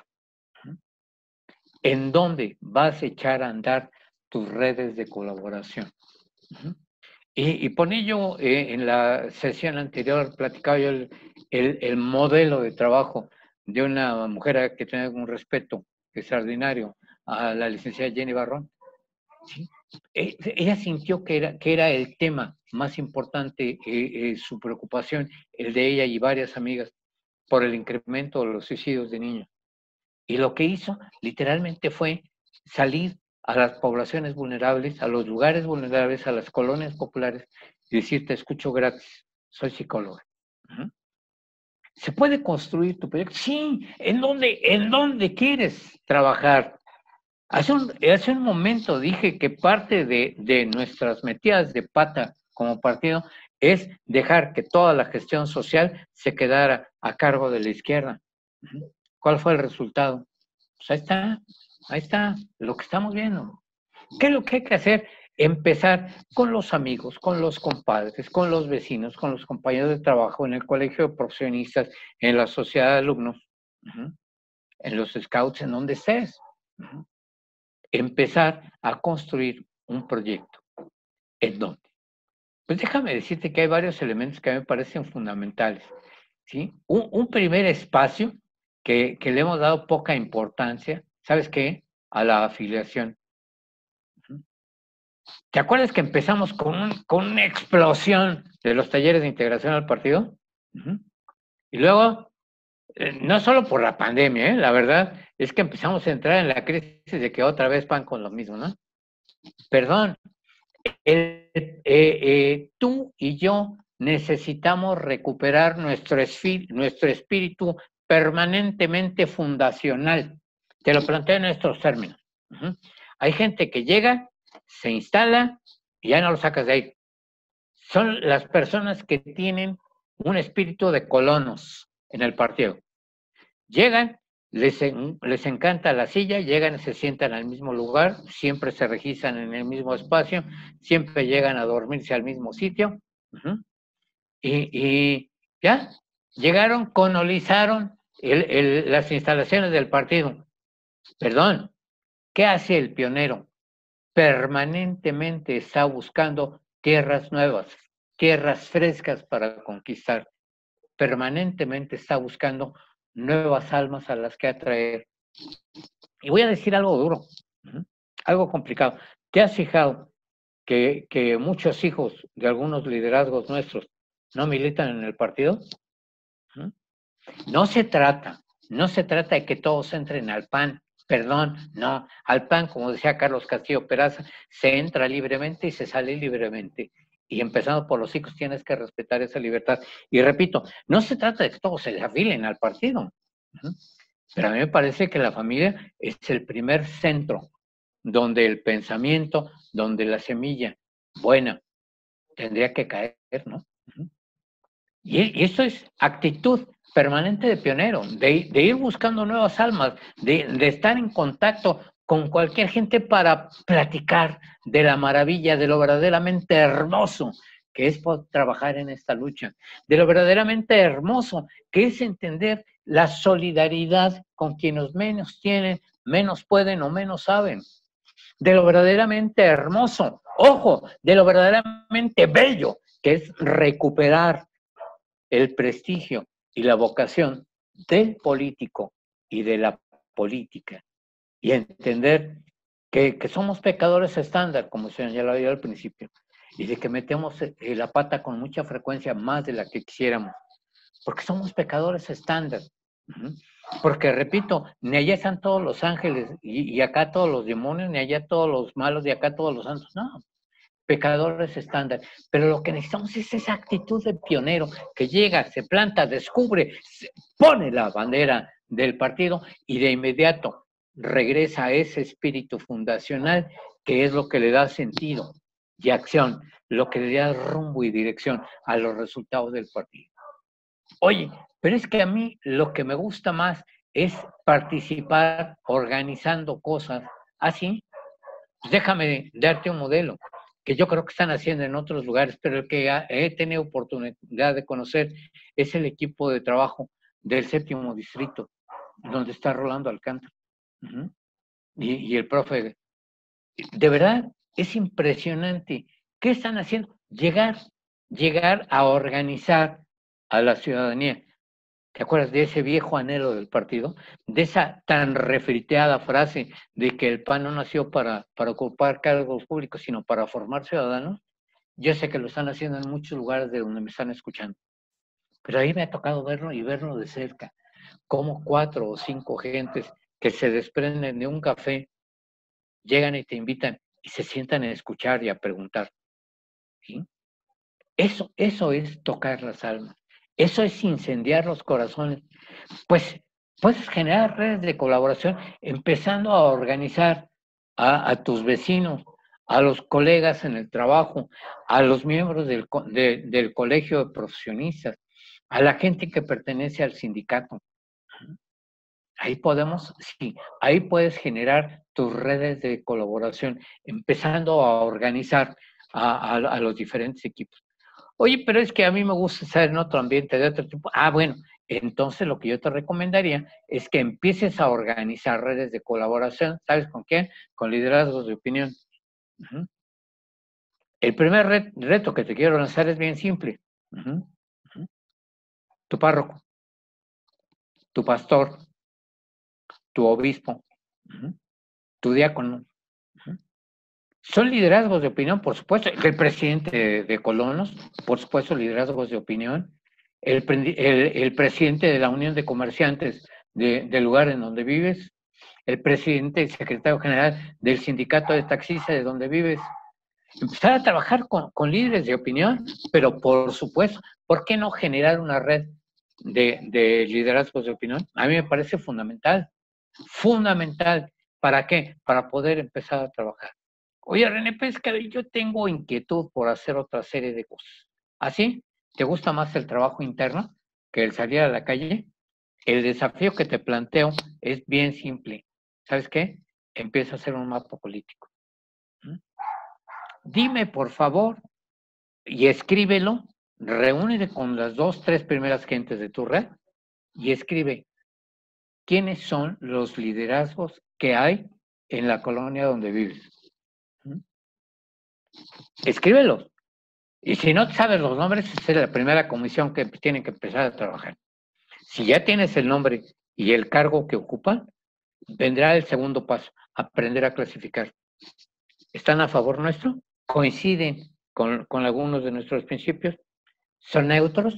¿En dónde vas a echar a andar tus redes de colaboración? Y, y por ello, eh, en la sesión anterior platicaba yo el, el, el modelo de trabajo de una mujer que tiene un respeto extraordinario, a la licenciada Jenny Barrón. ¿Sí? eh, ella sintió que era, que era el tema más importante, eh, eh, su preocupación, el de ella y varias amigas, por el incremento de los suicidios de niños. Y lo que hizo literalmente fue salir a las poblaciones vulnerables, a los lugares vulnerables, a las colonias populares, y decir, te escucho gratis, soy psicóloga. Uh-huh. ¿Se puede construir tu proyecto? Sí, ¿en dónde, en dónde quieres trabajar? Hace un, hace un momento dije que parte de, de nuestras metidas de pata como partido es dejar que toda la gestión social se quedara a cargo de la izquierda. ¿Cuál fue el resultado? Pues ahí está, ahí está, lo que estamos viendo. ¿Qué es lo que hay que hacer? Empezar con los amigos, con los compadres, con los vecinos, con los compañeros de trabajo, en el colegio de profesionistas, en la sociedad de alumnos, uh-huh, en los scouts, en donde estés. Uh-huh. Empezar a construir un proyecto. ¿En dónde? Pues déjame decirte que hay varios elementos que a mí me parecen fundamentales, ¿sí? Un, un primer espacio que, que le hemos dado poca importancia, ¿sabes qué? A la afiliación. ¿Te acuerdas que empezamos con, un, con una explosión de los talleres de integración al partido? Uh-huh. Y luego, eh, no solo por la pandemia, ¿eh? La verdad es que empezamos a entrar en la crisis de que otra vez van con lo mismo, ¿no? Perdón, el, eh, eh, tú y yo necesitamos recuperar nuestro, esfi, nuestro espíritu permanentemente fundacional. Te lo planteo en estos términos. Uh-huh. Hay gente que llega, se instala y ya no lo sacas de ahí. Son las personas que tienen un espíritu de colonos en el partido. Llegan, les, en, les encanta la silla, llegan y se sientan al mismo lugar, siempre se registran en el mismo espacio, siempre llegan a dormirse al mismo sitio. Uh-huh. y, y ya, llegaron, colonizaron el, el, las instalaciones del partido. Perdón, ¿qué hace el pionero? Permanentemente está buscando tierras nuevas, tierras frescas para conquistar. Permanentemente está buscando nuevas almas a las que atraer. Y voy a decir algo duro, ¿eh? Algo complicado. ¿Te has fijado que, que muchos hijos de algunos liderazgos nuestros no militan en el partido? ¿Eh? No se trata, no se trata de que todos entren al P A N, perdón, no, al P A N, como decía Carlos Castillo Peraza, se entra libremente y se sale libremente. Y empezando por los hijos, tienes que respetar esa libertad. Y repito, no se trata de que todos se le afilen al partido, ¿eh? Pero a mí me parece que la familia es el primer centro donde el pensamiento, donde la semilla buena tendría que caer, ¿no? Y, y esto es actitud permanente de pionero, de, de ir buscando nuevas almas, de, de estar en contacto con cualquier gente para platicar de la maravilla, de lo verdaderamente hermoso que es poder trabajar en esta lucha, de lo verdaderamente hermoso que es entender la solidaridad con quienes menos tienen, menos pueden o menos saben, de lo verdaderamente hermoso, ojo, de lo verdaderamente bello, que es recuperar el prestigio y la vocación del político y de la política, y entender que, que somos pecadores estándar, como se señalaba yo al principio, y de que metemos la pata con mucha frecuencia, más de la que quisiéramos, porque somos pecadores estándar. Uh-huh. Porque, repito, ni allá están todos los ángeles, y, y acá todos los demonios, ni allá todos los malos, y acá todos los santos, no. Pecadores estándar, pero lo que necesitamos es esa actitud de pionero que llega, se planta, descubre, se pone la bandera del partido y de inmediato regresa a ese espíritu fundacional que es lo que le da sentido y acción, lo que le da rumbo y dirección a los resultados del partido. Oye, pero es que a mí lo que me gusta más es participar organizando cosas así. Pues déjame darte un modelo que yo creo que están haciendo en otros lugares, pero el que he tenido oportunidad de conocer es el equipo de trabajo del séptimo distrito, donde está Rolando Alcántara. Uh-huh. y, y el profe. De verdad, es impresionante. ¿Qué están haciendo? Llegar, llegar a organizar a la ciudadanía. ¿Te acuerdas de ese viejo anhelo del partido? De esa tan refriteada frase de que el P A N no nació para, para ocupar cargos públicos, sino para formar ciudadanos. Yo sé que lo están haciendo en muchos lugares de donde me están escuchando, pero ahí me ha tocado verlo y verlo de cerca. Como cuatro o cinco gentes que se desprenden de un café, llegan y te invitan y se sientan a escuchar y a preguntar. ¿Sí? Eso, eso es tocar las almas. Eso es incendiar los corazones. Pues puedes generar redes de colaboración empezando a organizar a, a tus vecinos, a los colegas en el trabajo, a los miembros del, de, del colegio de profesionistas, a la gente que pertenece al sindicato. Ahí podemos, sí, ahí puedes generar tus redes de colaboración, empezando a organizar a, a, a los diferentes equipos. Oye, pero es que a mí me gusta estar en otro ambiente de otro tipo. Ah, bueno, entonces lo que yo te recomendaría es que empieces a organizar redes de colaboración. ¿Sabes con quién? Con liderazgos de opinión. Uh-huh. El primer ret reto que te quiero lanzar es bien simple. Uh-huh. Uh-huh. Tu párroco, tu pastor, tu obispo, uh-huh, tu diácono. Uh-huh. Son liderazgos de opinión, por supuesto. El presidente de, de Colonos, por supuesto, liderazgos de opinión. El, el, el presidente de la Unión de Comerciantes de, del lugar en donde vives. El presidente y secretario general del sindicato de taxistas de donde vives. Empezar a trabajar con, con líderes de opinión, pero por supuesto, ¿por qué no generar una red de, de liderazgos de opinión? A mí me parece fundamental. Fundamental. ¿Para qué? Para poder empezar a trabajar. Oye, René Pescado, yo tengo inquietud por hacer otra serie de cosas. ¿Así? ¿Te gusta más el trabajo interno que el salir a la calle? El desafío que te planteo es bien simple. ¿Sabes qué? Empieza a hacer un mapa político. ¿Mm? Dime, por favor, y escríbelo, reúnete con las dos, tres primeras gentes de tu red y escribe quiénes son los liderazgos que hay en la colonia donde vives. ¿Mm? Escríbelos. Y si no sabes los nombres, esa es la primera comisión que tienen que empezar a trabajar. Si ya tienes el nombre y el cargo que ocupan, vendrá el segundo paso, aprender a clasificar. ¿Están a favor nuestro? ¿Coinciden con, con algunos de nuestros principios? ¿Son neutros?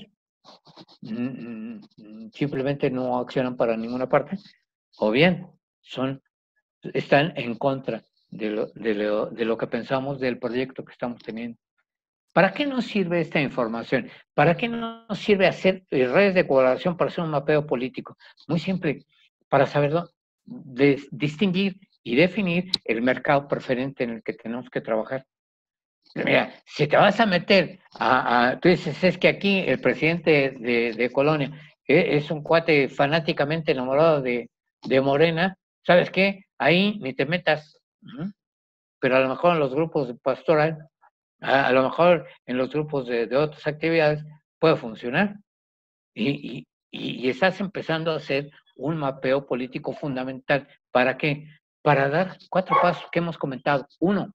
¿Simplemente no accionan para ninguna parte? ¿O bien son, están en contra de lo, de lo, de lo que pensamos del proyecto que estamos teniendo? ¿Para qué nos sirve esta información? ¿Para qué nos sirve hacer redes de colaboración para hacer un mapeo político? Muy simple, para saberlo, de, distinguir y definir el mercado preferente en el que tenemos que trabajar. Mira, si te vas a meter a, a tú dices, es que aquí el presidente de, de Colonia es, es un cuate fanáticamente enamorado de, de Morena, ¿sabes qué? Ahí ni te metas. ¿Mm? Pero a lo mejor en los grupos de pastoral, a, a lo mejor en los grupos de, de otras actividades puede funcionar. Y, y, y estás empezando a hacer un mapeo político fundamental. ¿Para qué? Para dar cuatro pasos que hemos comentado. Uno,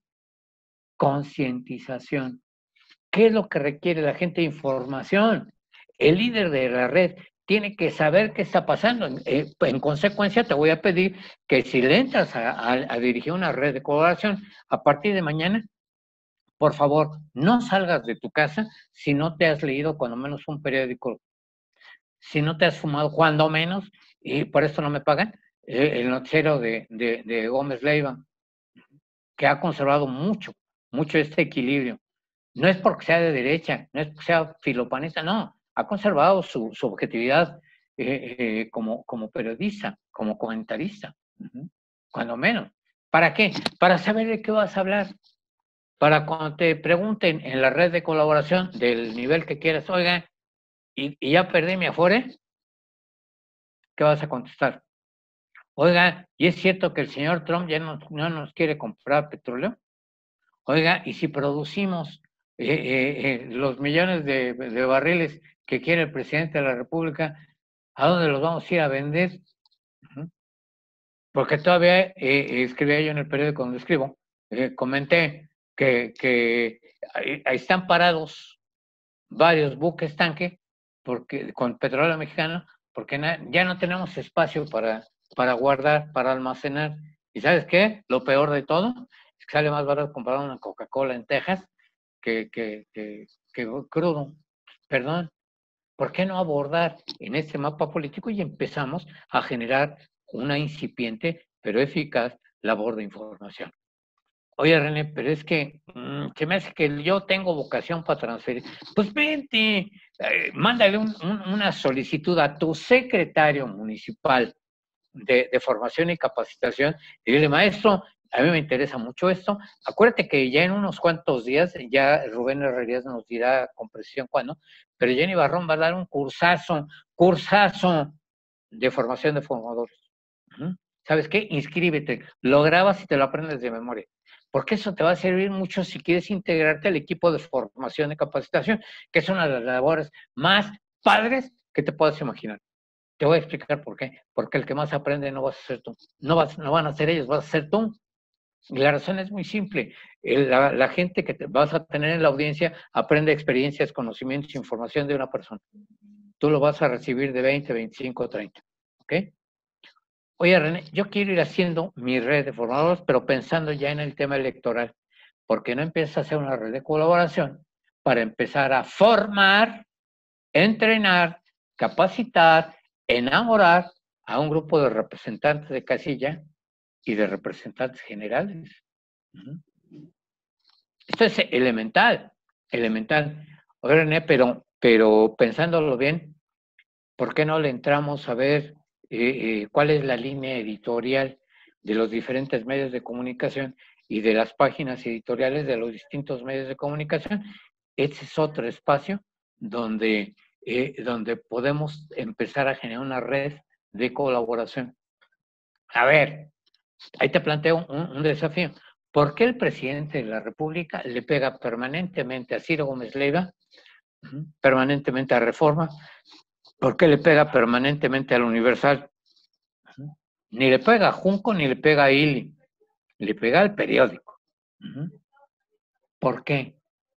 concientización. ¿Qué es lo que requiere la gente? Información. El líder de la red tiene que saber qué está pasando. Eh, en consecuencia, te voy a pedir que si le entras a, a, a dirigir una red de colaboración, a partir de mañana, por favor, no salgas de tu casa si no te has leído cuando menos un periódico, si no te has fumado cuando menos, y por esto no me pagan, eh, el noticiero de, de, de Gómez Leiva, que ha conservado mucho, mucho este equilibrio. No es porque sea de derecha, no es porque sea filopanista, no, ha conservado su, su objetividad eh, eh, como, como periodista, como comentarista, uh-huh, cuando menos. ¿Para qué? Para saber de qué vas a hablar. Para cuando te pregunten en la red de colaboración del nivel que quieras, oiga, y, y ya perdí mi afore, ¿qué vas a contestar? Oiga, ¿y es cierto que el señor Trump ya no, no nos quiere comprar petróleo? Oiga, ¿y si producimos eh, eh, eh, los millones de, de barriles que quiere el presidente de la República, a dónde los vamos a ir a vender? Uh-huh. Porque todavía eh, escribía yo en el periódico donde escribo, eh, comenté que, que ahí, ahí están parados varios buques tanque porque, con petróleo mexicano, porque na, ya no tenemos espacio para, para guardar, para almacenar. ¿Y sabes qué? Lo peor de todo es que sale más barato comprar una Coca-Cola en Texas que, que, que, que crudo. Perdón. ¿Por qué no abordar en este mapa político y empezamos a generar una incipiente pero eficaz labor de información? Oye, René, pero es que mmm, se me hace que yo tengo vocación para transferir. Pues vente, eh, mándale un, un, una solicitud a tu secretario municipal de, de formación y capacitación y dile, maestro, a mí me interesa mucho esto. Acuérdate que ya en unos cuantos días, ya Rubén Herrerías nos dirá con precisión cuándo, pero Jenny Barrón va a dar un cursazo, cursazo de formación de formadores. ¿Mm? ¿Sabes qué? Inscríbete, lo grabas y te lo aprendes de memoria. Porque eso te va a servir mucho si quieres integrarte al equipo de formación y capacitación, que es una de las labores más padres que te puedas imaginar. Te voy a explicar por qué. Porque el que más aprende no vas a ser tú. No, vas, no van a ser ellos, vas a ser tú. Y la razón es muy simple. La, la gente que te vas a tener en la audiencia aprende experiencias, conocimientos, información de una persona. Tú lo vas a recibir de veinte, veinticinco, treinta. ¿Ok? Oye, René, yo quiero ir haciendo mi red de formadores, pero pensando ya en el tema electoral. ¿Por qué no empiezas a hacer una red de colaboración para empezar a formar, entrenar, capacitar, enamorar a un grupo de representantes de casilla y de representantes generales? Uh-huh. Esto es elemental, elemental. Oye, René, pero, pero pensándolo bien, ¿por qué no le entramos a ver eh, eh, cuál es la línea editorial de los diferentes medios de comunicación y de las páginas editoriales de los distintos medios de comunicación? Ese es otro espacio donde, eh, donde podemos empezar a generar una red de colaboración. A ver, ahí te planteo un, un desafío. ¿Por qué el presidente de la República le pega permanentemente a Ciro Gómez Leiva, permanentemente a Reforma? ¿Por qué le pega permanentemente al Universal? Ni le pega a Junco ni le pega a Ili, le pega al periódico. ¿Por qué?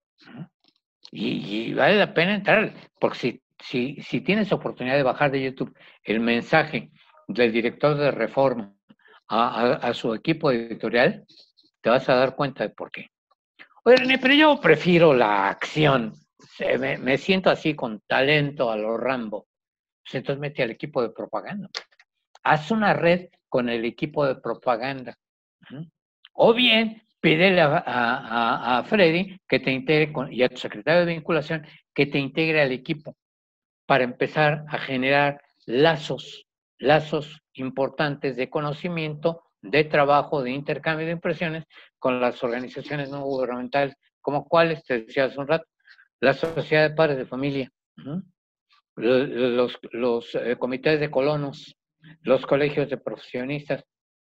Y, y vale la pena entrar, porque si, si, si tienes oportunidad de bajar de YouTube el mensaje del director de Reforma a, a, a su equipo editorial, te vas a dar cuenta de por qué. Oye, René, pero yo prefiero la acción. Me, me siento así con talento a lo Rambo. Pues entonces mete al equipo de propaganda. Haz una red con el equipo de propaganda. ¿Mm? O bien, pídele a, a, a Freddy que te integre con, y a tu secretario de vinculación que te integre al equipo para empezar a generar lazos, lazos importantes de conocimiento, de trabajo, de intercambio de impresiones con las organizaciones no gubernamentales, como cuáles, te decía hace un rato, la Sociedad de Padres de Familia, ¿no? los, los, los eh, comités de colonos, los colegios de profesionistas.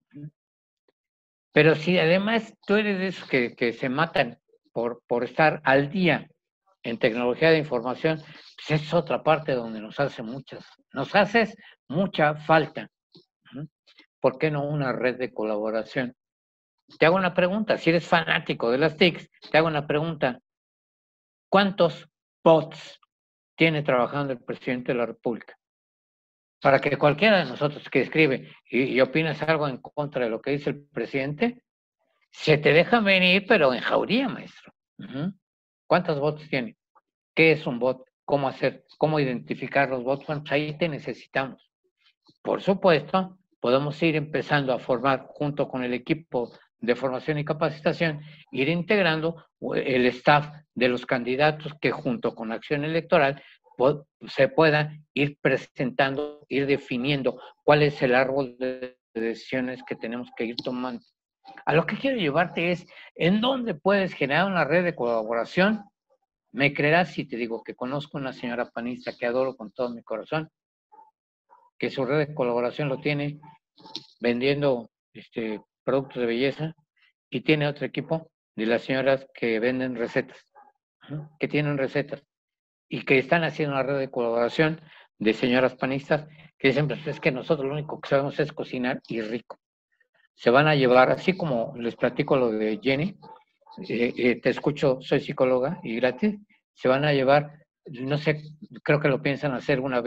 Pero si además tú eres de esos que, que se matan por, por estar al día en tecnología de información, pues es otra parte donde nos hace muchas, nos haces mucha falta. ¿Por qué no una red de colaboración? Te hago una pregunta, si eres fanático de las T I Cs, te hago una pregunta. ¿Cuántos bots tiene trabajando el presidente de la República? Para que cualquiera de nosotros que escribe y, y opinas algo en contra de lo que dice el presidente, se te deja venir, pero en jauría, maestro. Uh-huh. ¿Cuántos bots tiene? ¿Qué es un bot? ¿Cómo hacer? ¿Cómo identificar los bots? Bueno, pues ahí te necesitamos. Por supuesto, podemos ir empezando a formar junto con el equipo de formación y capacitación, ir integrando el staff de los candidatos que junto con acción electoral se puedan ir presentando, ir definiendo cuál es el árbol de decisiones que tenemos que ir tomando. A lo que quiero llevarte es, ¿en dónde puedes generar una red de colaboración? Me creerás si te digo que conozco una señora panista que adoro con todo mi corazón, que su red de colaboración lo tiene vendiendo este, productos de belleza, y tiene otro equipo de las señoras que venden recetas, ¿no? Que tienen recetas y que están haciendo una red de colaboración de señoras panistas que dicen, pues es que nosotros lo único que sabemos es cocinar y rico. Se van a llevar, así como les platico lo de Jenny, eh, eh, te escucho, soy psicóloga y gratis, se van a llevar, no sé, creo que lo piensan hacer una vez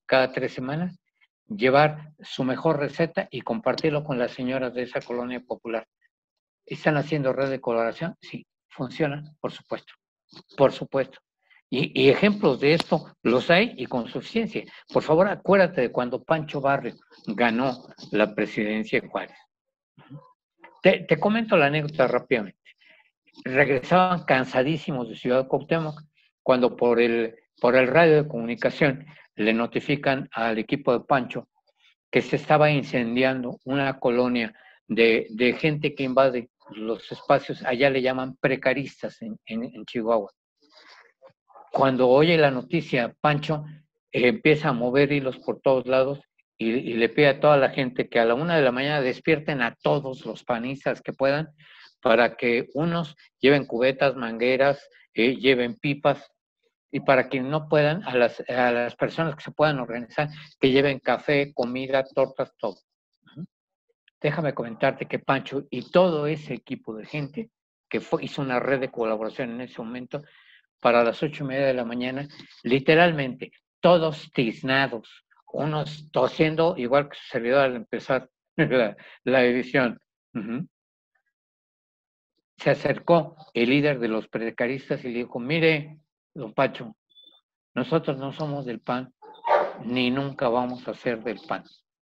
cada tres semanas, llevar su mejor receta y compartirlo con las señoras de esa colonia popular. ¿Están haciendo red de colaboración? Sí. ¿Funciona? Por supuesto. Por supuesto. Y, y ejemplos de esto los hay y con suficiencia. Por favor, acuérdate de cuando Pancho Barrio ganó la presidencia de Juárez. Te, te comento la anécdota rápidamente. Regresaban cansadísimos de Ciudad Cuauhtémoc cuando por el, por el radio de comunicación le notifican al equipo de Pancho que se estaba incendiando una colonia de, de gente que invade los espacios, allá le llaman precaristas en, en, en Chihuahua. Cuando oye la noticia, Pancho eh, empieza a mover hilos por todos lados y, y le pide a toda la gente que a la una de la mañana despierten a todos los panistas que puedan para que unos lleven cubetas, mangueras, eh, lleven pipas, y para que no puedan, a las, a las personas que se puedan organizar, que lleven café, comida, tortas, todo. Déjame comentarte que Pancho y todo ese equipo de gente que fue, hizo una red de colaboración en ese momento, para las ocho y media de la mañana, literalmente, todos tiznados, unos tosiendo, igual que su servidor al empezar la, la edición. Uh-huh. Se acercó el líder de los precaristas y le dijo, mire, don Pancho, nosotros no somos del P A N, ni nunca vamos a ser del P A N.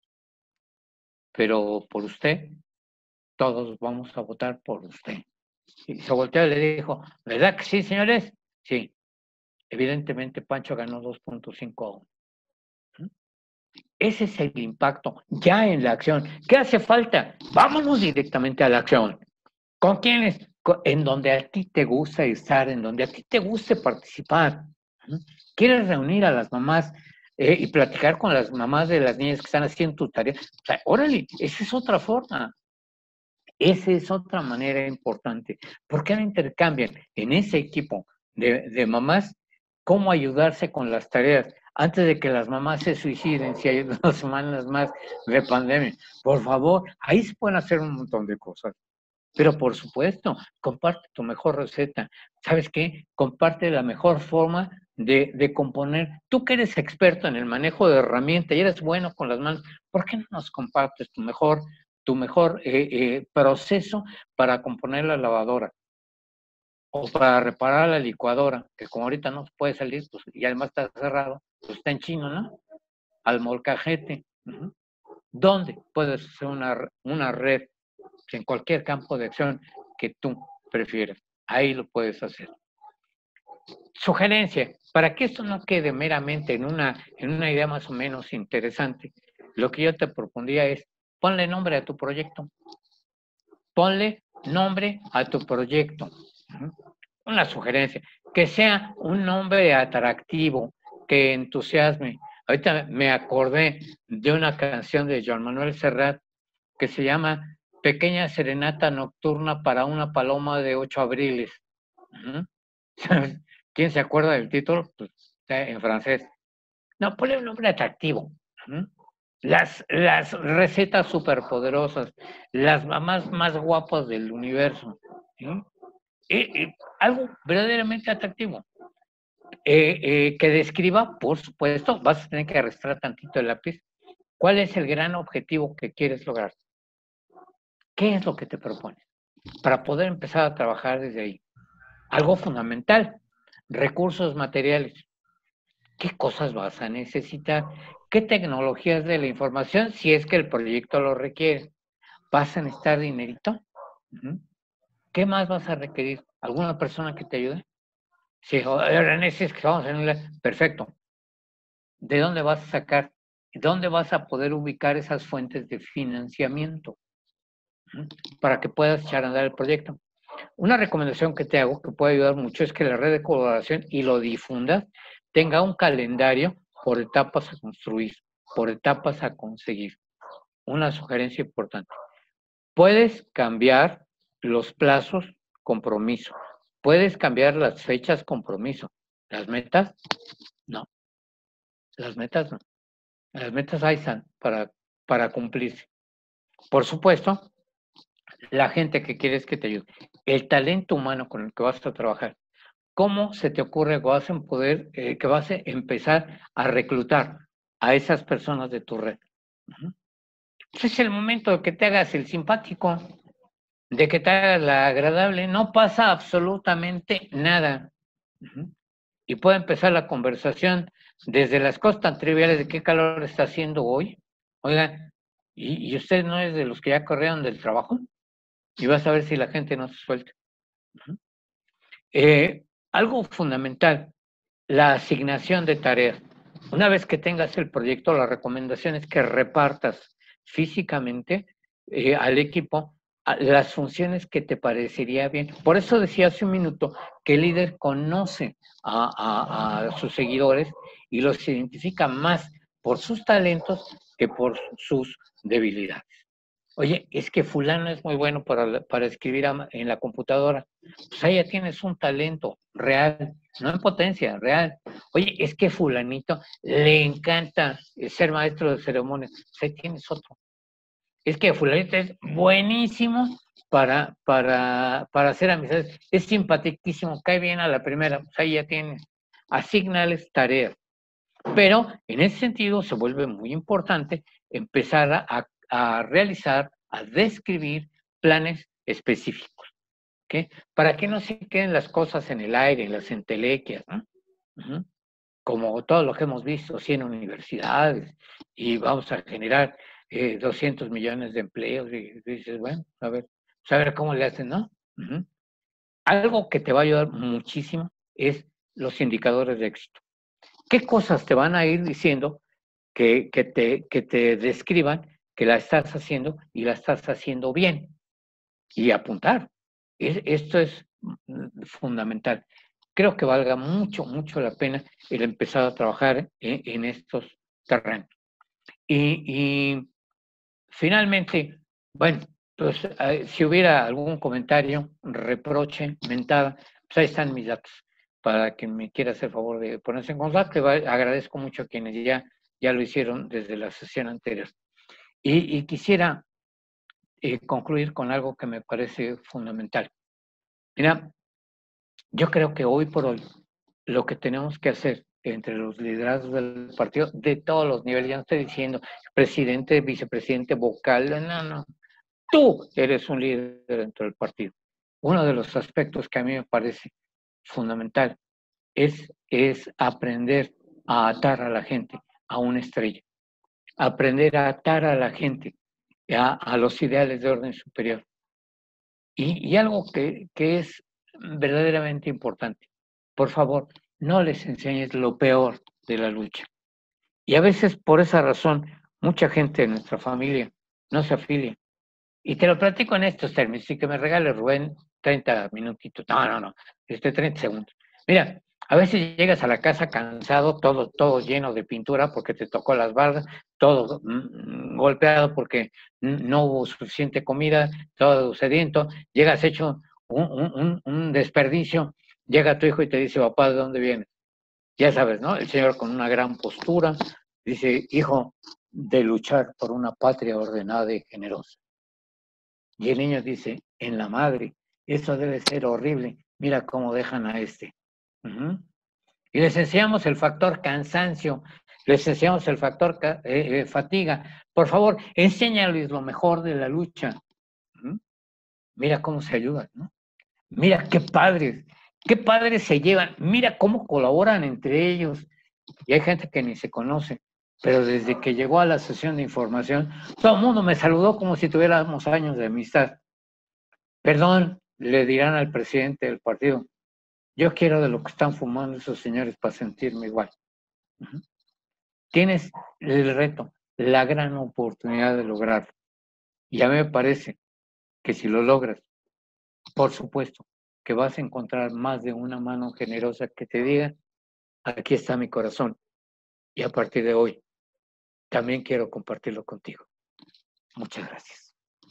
Pero por usted, todos vamos a votar por usted. Y se volteó y le dijo, ¿verdad que sí, señores? Sí. Evidentemente, Pancho ganó dos punto cinco a uno. Ese es el impacto ya en la acción. ¿Qué hace falta? Vámonos directamente a la acción. ¿Con quiénes? En donde a ti te gusta estar, en donde a ti te guste participar. ¿Quieres reunir a las mamás eh, y platicar con las mamás de las niñas que están haciendo tu tarea? O sea, órale, esa es otra forma. Esa es otra manera importante. ¿Por qué no intercambian en ese equipo de, de mamás cómo ayudarse con las tareas antes de que las mamás se suiciden si hay dos semanas más de pandemia? Por favor, ahí se pueden hacer un montón de cosas. Pero por supuesto, comparte tu mejor receta. ¿Sabes qué? Comparte la mejor forma de, de componer. Tú que eres experto en el manejo de herramientas y eres bueno con las manos, ¿por qué no nos compartes tu mejor, tu mejor eh, eh, proceso para componer la lavadora? O para reparar la licuadora, que como ahorita no puede salir, pues, y además está cerrado, pues está en chino, ¿no? Al molcajete. Uh-huh. ¿Dónde puedes hacer una, una red? En cualquier campo de acción que tú prefieras. Ahí lo puedes hacer. Sugerencia, para que esto no quede meramente en una, en una idea más o menos interesante, lo que yo te propondría es, ponle nombre a tu proyecto. Ponle nombre a tu proyecto. Una sugerencia, que sea un nombre atractivo, que entusiasme. Ahorita me acordé de una canción de Joan Manuel Serrat que se llama Pequeña serenata nocturna para una paloma de ocho abriles. ¿Uh-huh? ¿Quién se acuerda del título? Pues está en francés. No, ponle un nombre atractivo. ¿Uh-huh? Las, las recetas superpoderosas, las mamás más guapas del universo. ¿Sí? Y, y algo verdaderamente atractivo. Eh, eh, que describa, por supuesto, vas a tener que arrastrar tantito el lápiz, cuál es el gran objetivo que quieres lograr. ¿Qué es lo que te propones? Para poder empezar a trabajar desde ahí. Algo fundamental, recursos materiales. ¿Qué cosas vas a necesitar? ¿Qué tecnologías de la información si es que el proyecto lo requiere? ¿Vas a necesitar dinerito? Uh-huh. ¿Qué más vas a requerir? ¿Alguna persona que te ayude? Si ahora necesitas que vamos a tener... Perfecto. ¿De dónde vas a sacar? ¿Dónde vas a poder ubicar esas fuentes de financiamiento? Para que puedas echar a andar el proyecto. Una recomendación que te hago, que puede ayudar mucho, es que la red de colaboración, y lo difundas, tenga un calendario por etapas a construir, por etapas a conseguir. Una sugerencia importante. Puedes cambiar los plazos, compromiso. Puedes cambiar las fechas, compromiso. ¿Las metas? No. Las metas no. Las metas ahí están para, para cumplirse. Por supuesto, la gente que quieres que te ayude, el talento humano con el que vas a trabajar. ¿Cómo se te ocurre que vas a poder, eh, que vas a empezar a reclutar? a esas personas de tu red. Uh-huh. Pues es el momento de que te hagas el simpático, de que te hagas la agradable, no pasa absolutamente nada. Uh-huh. Y puede empezar la conversación desde las cosas tan triviales de qué calor está haciendo hoy. Oiga, ¿y, y usted no es de los que ya corrieron del trabajo? Y vas a ver si la gente no se suelta. Uh-huh. Eh, algo fundamental, la asignación de tareas. Una vez que tengas el proyecto, la recomendación es que repartas físicamente eh, al equipo a las funciones que te parecería bien. Por eso decía hace un minuto que el líder conoce a, a, a sus seguidores y los identifica más por sus talentos que por sus debilidades. Oye, es que fulano es muy bueno para, para escribir a, en la computadora. Pues ahí ya tienes un talento real, no en potencia, real. Oye, es que fulanito le encanta ser maestro de ceremonias. Pues ahí tienes otro. Es que fulanito es buenísimo para, para, para hacer amistades. Es simpaticísimo, cae bien a la primera. Pues ahí ya tienes. Asignales tareas. Pero en ese sentido se vuelve muy importante empezar a, a realizar, a describir planes específicos, ¿ok? Para que no se queden las cosas en el aire, en las entelequias, ¿no? Uh-huh. Como todo lo que hemos visto, cien universidades, y vamos a generar eh, doscientos millones de empleos, y dices, bueno, a ver, a ver cómo le hacen, ¿no? Uh-huh. Algo que te va a ayudar muchísimo es los indicadores de éxito. ¿Qué cosas te van a ir diciendo que, que, te, que te describan que la estás haciendo y la estás haciendo bien? Y apuntar. Es, esto es fundamental. Creo que valga mucho, mucho la pena el empezar a trabajar en, en estos terrenos. Y, y finalmente, bueno, pues eh, si hubiera algún comentario, reproche, mentada, pues ahí están mis datos. Para quien me quiera hacer favor de ponerse en contacto, agradezco mucho a quienes ya, ya lo hicieron desde la sesión anterior. Y, y quisiera eh, concluir con algo que me parece fundamental. Mira, yo creo que hoy por hoy lo que tenemos que hacer entre los liderazgos del partido de todos los niveles, ya no estoy diciendo presidente, vicepresidente, vocal, no, no, tú eres un líder dentro del partido. Uno de los aspectos que a mí me parece fundamental es, es aprender a atar a la gente a una estrella, aprender a atar a la gente a, a los ideales de orden superior. Y, y algo que, que es verdaderamente importante, por favor, no les enseñes lo peor de la lucha. Y a veces por esa razón, mucha gente de nuestra familia no se afilia. Y te lo platico en estos términos, y que me regale Rubén treinta minutitos, no, no, no, este treinta segundos. Mira, a veces llegas a la casa cansado, todo, todo lleno de pintura porque te tocó las bardas, todo mm, golpeado porque no hubo suficiente comida, todo sediento, llegas hecho un, un, un desperdicio, llega tu hijo y te dice, papá, ¿de dónde vienes? Ya sabes, ¿no? El señor con una gran postura dice, hijo, de luchar por una patria ordenada y generosa. Y el niño dice, en la madre, eso debe ser horrible, mira cómo dejan a este. Uh-huh. Y les enseñamos el factor cansancio, les enseñamos el factor eh, eh, fatiga. Por favor, enséñales lo mejor de la lucha. Uh-huh. Mira cómo se ayudan, ¿no? Mira qué padres, qué padres se llevan, mira cómo colaboran entre ellos. Y hay gente que ni se conoce, pero desde que llegó a la sesión de información, todo el mundo me saludó como si tuviéramos años de amistad. Perdón, le dirán al presidente del partido, yo quiero de lo que están fumando esos señores para sentirme igual. Uh-huh. Tienes el reto, la gran oportunidad de lograrlo. Y a mí me parece que si lo logras, por supuesto, que vas a encontrar más de una mano generosa que te diga, aquí está mi corazón. Y a partir de hoy, también quiero compartirlo contigo. Muchas gracias.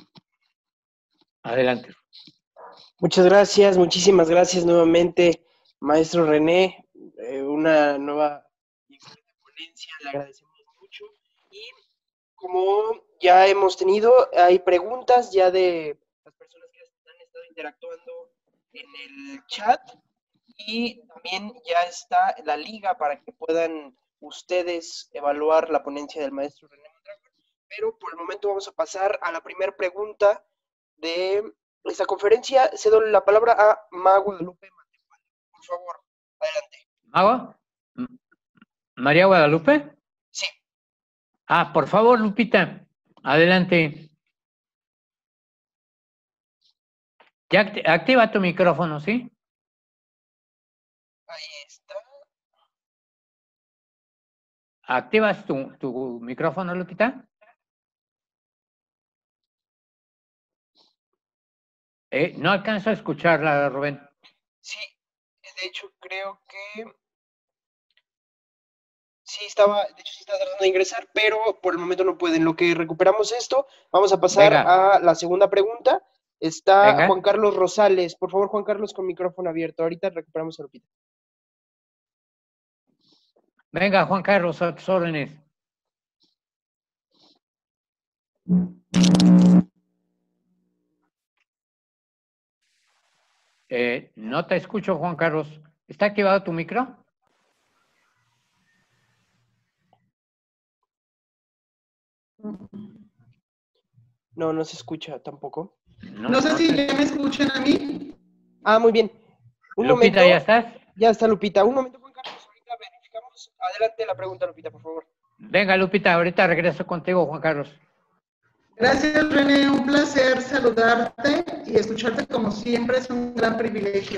Adelante. Muchas gracias, muchísimas gracias nuevamente, maestro René. Eh, una nueva y excelente ponencia, le agradecemos mucho. Y como ya hemos tenido, hay preguntas ya de las personas que han estado interactuando en el chat. Y también ya está la liga para que puedan ustedes evaluar la ponencia del maestro René Mondragón, pero por el momento vamos a pasar a la primera pregunta de esta conferencia. Cedo la palabra a Ma Guadalupe Matehuala. Por favor, adelante. ¿Mago? ¿María Guadalupe? Sí. Ah, por favor, Lupita, adelante. Ya act activa tu micrófono, ¿sí? Ahí está. ¿Activas tu, tu micrófono, Lupita? Eh, no alcanzo a escucharla, Rubén. Sí, de hecho creo que sí estaba, de hecho sí está tratando de ingresar, pero por el momento no puede. En lo que recuperamos esto, vamos a pasar Venga. a la segunda pregunta. Está Venga. Juan Carlos Rosales. Por favor, Juan Carlos, con micrófono abierto. Ahorita recuperamos a Lupita. Venga, Juan Carlos, a tus órdenes. Eh, no te escucho, Juan Carlos. ¿Está activado tu micro? No, no se escucha tampoco. No, no sé no si te... ya me escuchan a mí. Ah, muy bien. Un Lupita, momento. ¿Ya estás? Ya está, Lupita. Un momento, Juan Carlos. Ahorita verificamos. Adelante la pregunta, Lupita, por favor. Venga, Lupita, ahorita regreso contigo, Juan Carlos. Gracias, René. Un placer saludarte y escucharte como siempre. Es un gran privilegio.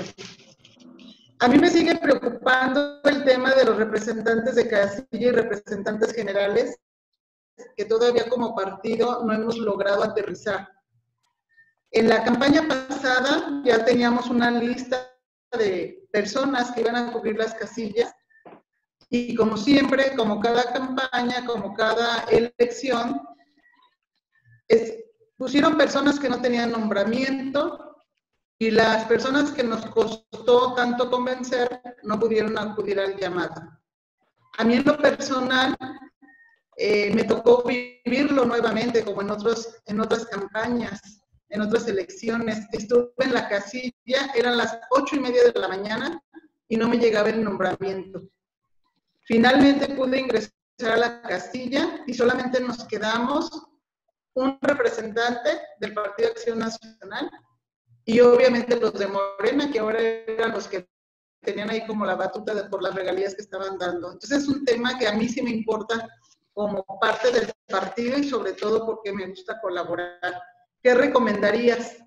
A mí me sigue preocupando el tema de los representantes de casilla y representantes generales, que todavía como partido no hemos logrado aterrizar. En la campaña pasada ya teníamos una lista de personas que iban a cubrir las casillas y como siempre, como cada campaña, como cada elección, es, pusieron personas que no tenían nombramiento y las personas que nos costó tanto convencer no pudieron acudir al llamado. A mí en lo personal eh, me tocó vivirlo nuevamente como en, otros, en otras campañas, en otras elecciones. Estuve en la casilla, eran las ocho y media de la mañana y no me llegaba el nombramiento. Finalmente pude ingresar a la casilla y solamente nos quedamos un representante del Partido de Acción Nacional y obviamente los de Morena, que ahora eran los que tenían ahí como la batuta de, por las regalías que estaban dando. Entonces es un tema que a mí sí me importa como parte del partido y sobre todo porque me gusta colaborar. ¿Qué recomendarías?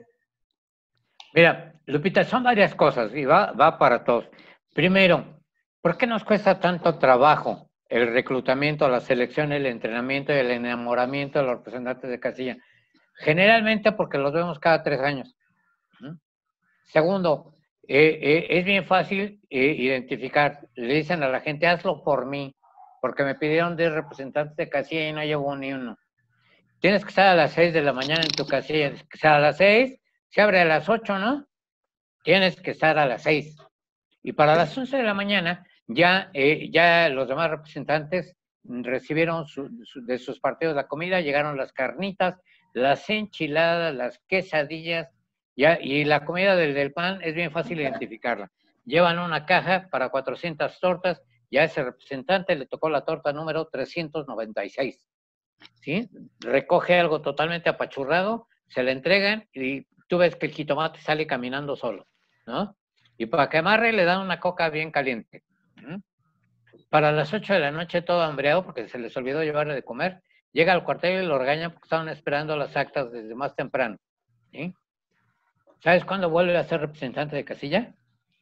Mira, Lupita, son varias cosas y va, va para todos. Primero, ¿por qué nos cuesta tanto trabajo el reclutamiento, la selección, el entrenamiento y el enamoramiento de los representantes de casilla? Generalmente porque los vemos cada tres años. ¿Mm? Segundo, eh, eh, es bien fácil eh, identificar. Le dicen a la gente, hazlo por mí, porque me pidieron diez representantes de casilla y no llevo ni uno. Tienes que estar a las seis de la mañana en tu casilla. Tienes que estar a las seis, se abre a las ocho, ¿no? Tienes que estar a las seis. Y para las once de la mañana, ya, eh, ya los demás representantes recibieron su, su, de sus partidos la comida, llegaron las carnitas, las enchiladas, las quesadillas, ya, y la comida del, del pan es bien fácil identificarla. Llevan una caja para cuatrocientas tortas, y a ese representante le tocó la torta número trescientos noventa y seis. ¿Sí? Recoge algo totalmente apachurrado, se le entregan y tú ves que el jitomate sale caminando solo, ¿no? Y para que amarre le dan una coca bien caliente. ¿Mm? Para las ocho de la noche todo hambreado porque se les olvidó llevarle de comer, llega al cuartel y lo regañan porque estaban esperando las actas desde más temprano. ¿Sí? ¿Sabes cuándo vuelve a ser representante de casilla?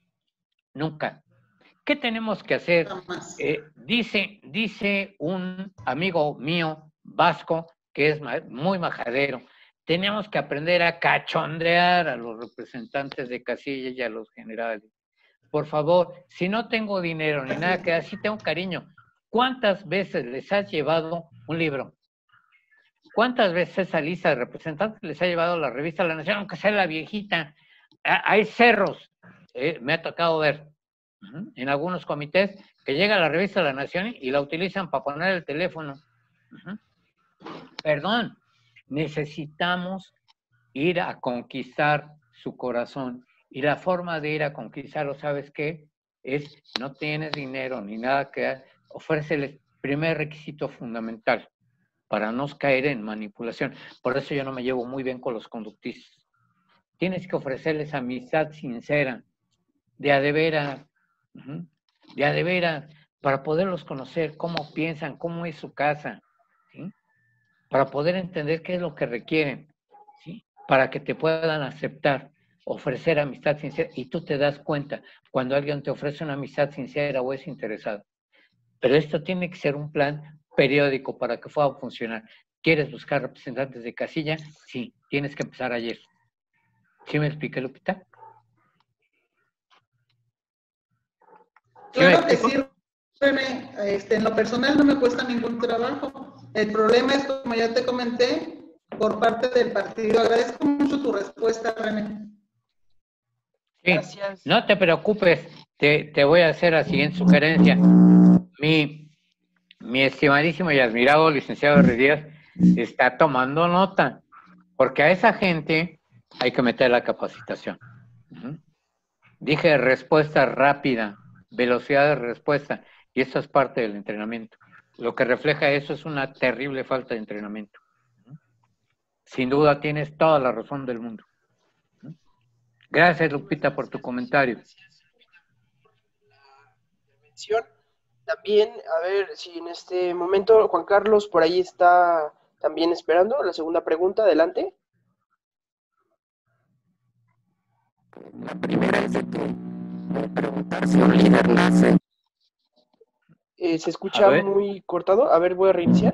Nunca. ¿Qué tenemos que hacer? Eh, dice, dice un amigo mío vasco, que es muy majadero, tenemos que aprender a cachondear a los representantes de casilla y a los generales. Por favor, si no tengo dinero ni nada, que así tengo cariño, ¿cuántas veces les has llevado un libro? ¿Cuántas veces a lista de representantes les ha llevado la revista La Nación, aunque sea la viejita? Hay cerros, eh, me ha tocado ver uh-huh, en algunos comités que llega la revista La Nación y la utilizan para poner el teléfono. Uh-huh. Perdón, necesitamos ir a conquistar su corazón. Y la forma de ir a conquistarlo, ¿sabes qué? Es, no tienes dinero ni nada que dar, ofréceles primer requisito fundamental para no caer en manipulación. Por eso yo no me llevo muy bien con los conductistas. Tienes que ofrecerles amistad sincera, de a de veras, uh-huh, de a de veras, para poderlos conocer, cómo piensan, cómo es su casa, ¿sí? Para poder entender qué es lo que requieren, ¿sí? Para que te puedan aceptar, ofrecer amistad sincera. Y tú te das cuenta cuando alguien te ofrece una amistad sincera o es interesado. Pero esto tiene que ser un plan periódico para que pueda funcionar. ¿Quieres buscar representantes de casilla? Sí, tienes que empezar ayer. ¿Sí me expliqué, Lupita? ¿Sí claro que sí, René. Este, en lo personal no me cuesta ningún trabajo. El problema es, como ya te comenté, por parte del partido. Agradezco mucho tu respuesta, René. Sí, gracias. No te preocupes, te, te voy a hacer la siguiente sugerencia. Mi, mi estimadísimo y admirado licenciado Díaz está tomando nota, porque a esa gente hay que meter la capacitación. Uh-huh. Dije respuesta rápida, velocidad de respuesta, y eso es parte del entrenamiento. Lo que refleja eso es una terrible falta de entrenamiento. Uh-huh. Sin duda tienes toda la razón del mundo. Uh-huh. Gracias, Lupita, por tu comentario. También, a ver si en este momento Juan Carlos por ahí está también esperando la segunda pregunta. Adelante. La primera es de que de preguntar si un líder nace. Eh, se escucha muy cortado. A ver, voy a reiniciar.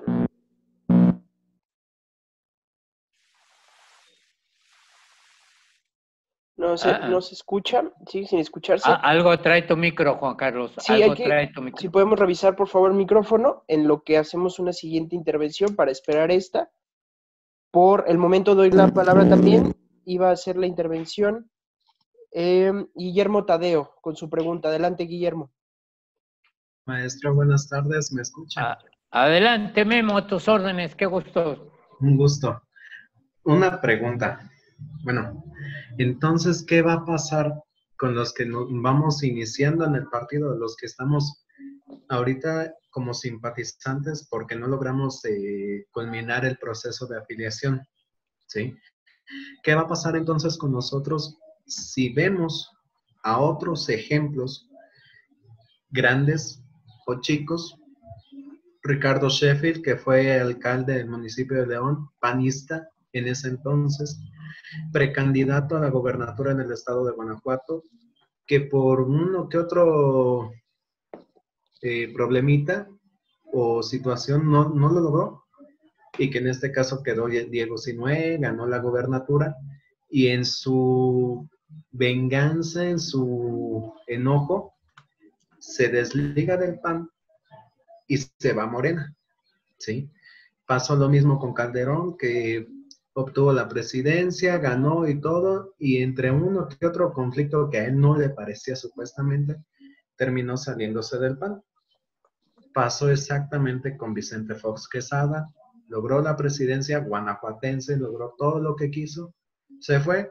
No se, ah, no se escucha, sigue sin escucharse. Ah, algo trae tu micro, Juan Carlos. Sí, algo hay que, trae tu micro. Si podemos revisar, por favor, el micrófono, en lo que hacemos una siguiente intervención para esperar esta. Por el momento doy la palabra también. Iba a hacer la intervención eh, Guillermo Tadeo con su pregunta. Adelante, Guillermo. Maestro, buenas tardes. ¿Me escucha? Ah, adelante, Memo, a tus órdenes. Qué gusto. Un gusto. Una pregunta. Bueno, entonces, ¿qué va a pasar con los que nos vamos iniciando en el partido, los que estamos ahorita como simpatizantes porque no logramos eh, culminar el proceso de afiliación? ¿Sí? ¿Qué va a pasar entonces con nosotros si vemos a otros ejemplos grandes o chicos? Ricardo Sheffield, que fue alcalde del municipio de León, panista en ese entonces, precandidato a la gobernatura en el estado de Guanajuato, que por uno que otro eh, problemita o situación no, no lo logró, y que en este caso quedó Diego Sinué, ganó la gobernatura, y en su venganza, en su enojo, se desliga del P A N y se va a Morena, ¿sí? Pasó lo mismo con Calderón, que obtuvo la presidencia, ganó y todo, y entre uno que otro conflicto que a él no le parecía supuestamente, terminó saliéndose del P A N. Pasó exactamente con Vicente Fox Quesada, logró la presidencia guanajuatense, logró todo lo que quiso, se fue,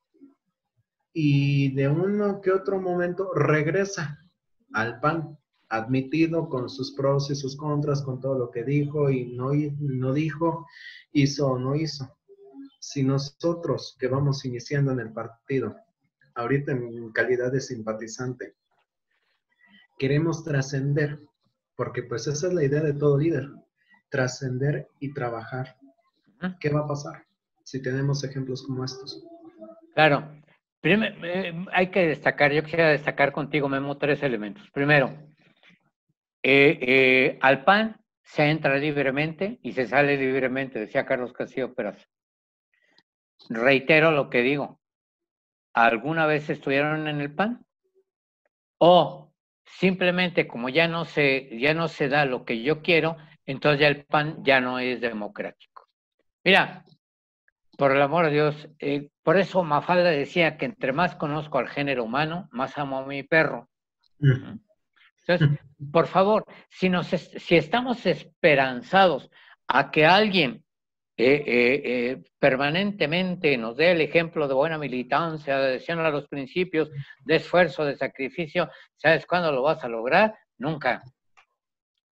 y de uno que otro momento regresa al P A N, admitido con sus pros y sus contras, con todo lo que dijo y no, no dijo, hizo o no hizo. Si nosotros que vamos iniciando en el partido, ahorita en calidad de simpatizante, queremos trascender, porque pues esa es la idea de todo líder, trascender y trabajar. ¿Qué va a pasar si tenemos ejemplos como estos? Claro. Primero, eh, hay que destacar, yo quisiera destacar contigo, Memo, tres elementos. Primero, eh, eh, al P A N se entra libremente y se sale libremente, decía Carlos Castillo Peraza. Reitero lo que digo. ¿Alguna vez estuvieron en el P A N? O simplemente como ya no se, ya no se da lo que yo quiero, entonces ya el P A N ya no es democrático. Mira, por el amor de Dios, eh, por eso Mafalda decía que entre más conozco al género humano, más amo a mi perro. Uh-huh. Entonces, por favor, si, nos es, si estamos esperanzados a que alguien eh, eh, eh, permanentemente nos dé el ejemplo de buena militancia, de adhesión a los principios, de esfuerzo, de sacrificio, ¿sabes cuándo lo vas a lograr? Nunca.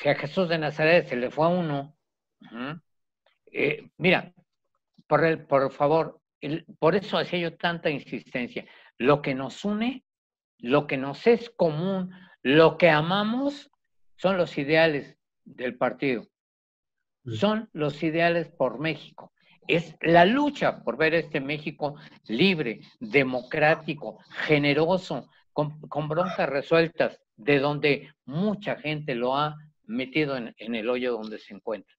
si a Jesús de Nazaret se le fue a uno, uh-huh, eh, mira, por, el, por favor, el, por eso hacía yo tanta insistencia. Lo que nos une, lo que nos es común, lo que amamos, son los ideales del partido. Son los ideales por México. Es la lucha por ver este México libre, democrático, generoso, con, con broncas resueltas, de donde mucha gente lo ha metido en, en el hoyo donde se encuentra.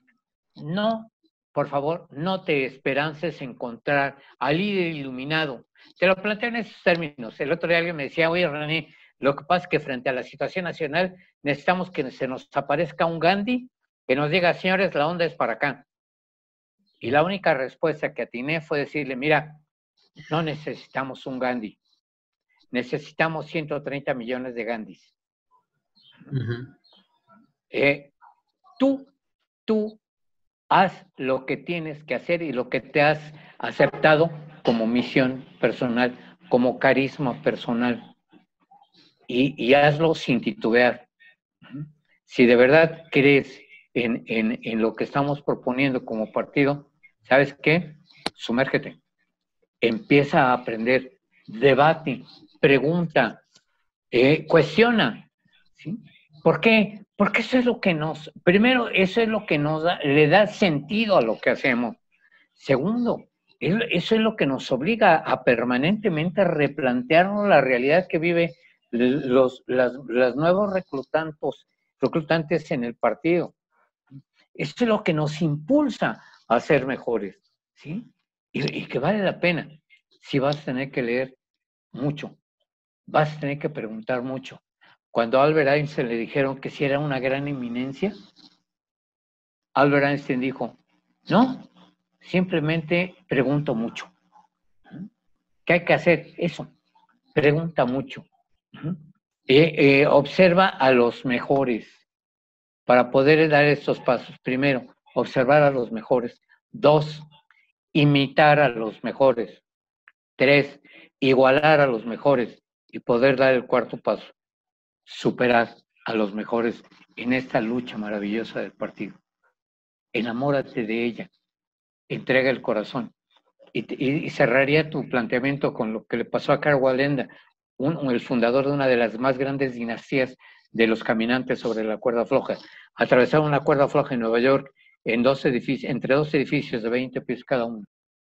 No, por favor, no te esperances encontrar al líder iluminado. Te lo planteo en esos términos. El otro día alguien me decía, oye, René, lo que pasa es que frente a la situación nacional necesitamos que se nos aparezca un Gandhi que nos diga, señores, la onda es para acá. Y la única respuesta que atiné fue decirle, mira, no necesitamos un Gandhi. Necesitamos ciento treinta millones de Gandhis. Uh-huh. eh, tú, tú haz lo que tienes que hacer y lo que te has aceptado como misión personal, como carisma personal. Y, y hazlo sin titubear. Si de verdad crees en, en, en lo que estamos proponiendo como partido, ¿sabes qué? Sumérgete. Empieza a aprender, debate, pregunta, eh, cuestiona. ¿Sí? ¿Por qué? Porque eso es lo que nos, primero, eso es lo que nos da, le da sentido a lo que hacemos. Segundo, eso es lo que nos obliga a permanentemente replantearnos la realidad que vive los, las, las nuevos reclutantes, reclutantes en el partido. Esto es lo que nos impulsa a ser mejores, ¿sí? Y, y que vale la pena. Si vas a tener que leer mucho, vas a tener que preguntar mucho. Cuando a Albert Einstein le dijeron que si era una gran eminencia, Albert Einstein dijo, no, simplemente pregunto mucho. ¿Qué hay que hacer? Eso, pregunta mucho. Eh, eh, observa a los mejores para poder dar estos pasos. Primero, observar a los mejores. Dos, imitar a los mejores. Tres, igualar a los mejores y poder dar el cuarto paso, superar a los mejores en esta lucha maravillosa del partido. Enamórate de ella, entrega el corazón. Y, y, y cerraría tu planteamiento con lo que le pasó a Karl Wallenda, un, el fundador de una de las más grandes dinastías de los caminantes sobre la cuerda floja. Atravesaron una cuerda floja en Nueva York en dos edificios, entre dos edificios de veinte pies cada uno.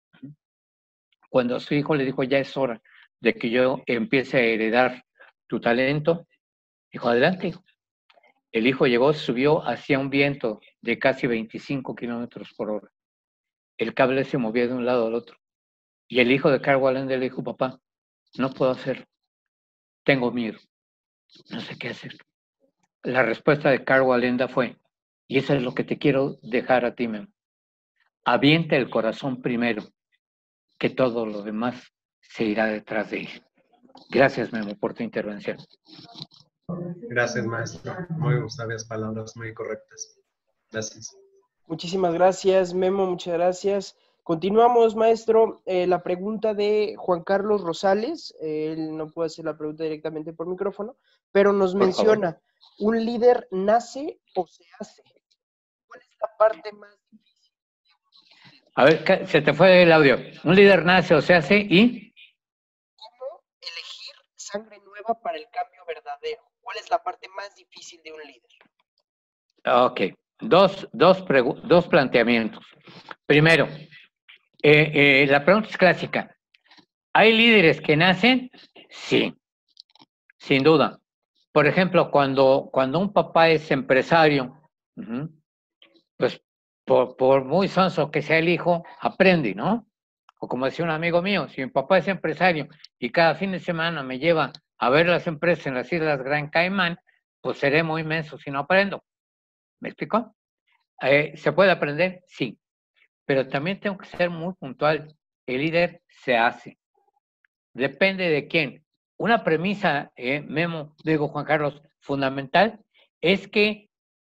Cuando su hijo le dijo, ya es hora de que yo empiece a heredar tu talento, dijo, adelante, hijo. El hijo llegó, subió hacia un viento de casi veinticinco kilómetros por hora. El cable se movía de un lado al otro. Y el hijo de Karl Wallenda le dijo, papá, no puedo hacerlo. Tengo miedo. No sé qué hacer. La respuesta de Karl Wallenda fue, y eso es lo que te quiero dejar a ti, Memo. Avienta el corazón primero, que todo lo demás se irá detrás de él. Gracias, Memo, por tu intervención. Gracias, maestro. Muy sabias palabras, muy correctas. Gracias. Muchísimas gracias, Memo, muchas gracias. Continuamos, maestro. Eh, la pregunta de Juan Carlos Rosales, eh, él no puede hacer la pregunta directamente por micrófono, pero nos por menciona, favor. ¿Un líder nace o se hace? ¿Cuál es la parte más difícil? A ver, se te fue el audio. ¿Un líder nace o se hace y? ¿Cómo elegir sangre nueva para el cambio verdadero? ¿Cuál es la parte más difícil de un líder? Ok, dos, dos, dos planteamientos. Primero, eh, eh, la pregunta es clásica. ¿Hay líderes que nacen? Sí, sin duda. Por ejemplo, cuando, cuando un papá es empresario, uh-huh, pues por, por muy sonso que sea el hijo, aprende, ¿no? O como decía un amigo mío, si mi papá es empresario y cada fin de semana me lleva a ver las empresas en las Islas Gran Caimán, pues seré muy inmenso si no aprendo. ¿Me explicó? Eh, ¿Se puede aprender? Sí. Pero también tengo que ser muy puntual. El líder se hace. Depende de quién. Una premisa, eh, Memo, digo Juan Carlos, fundamental, es que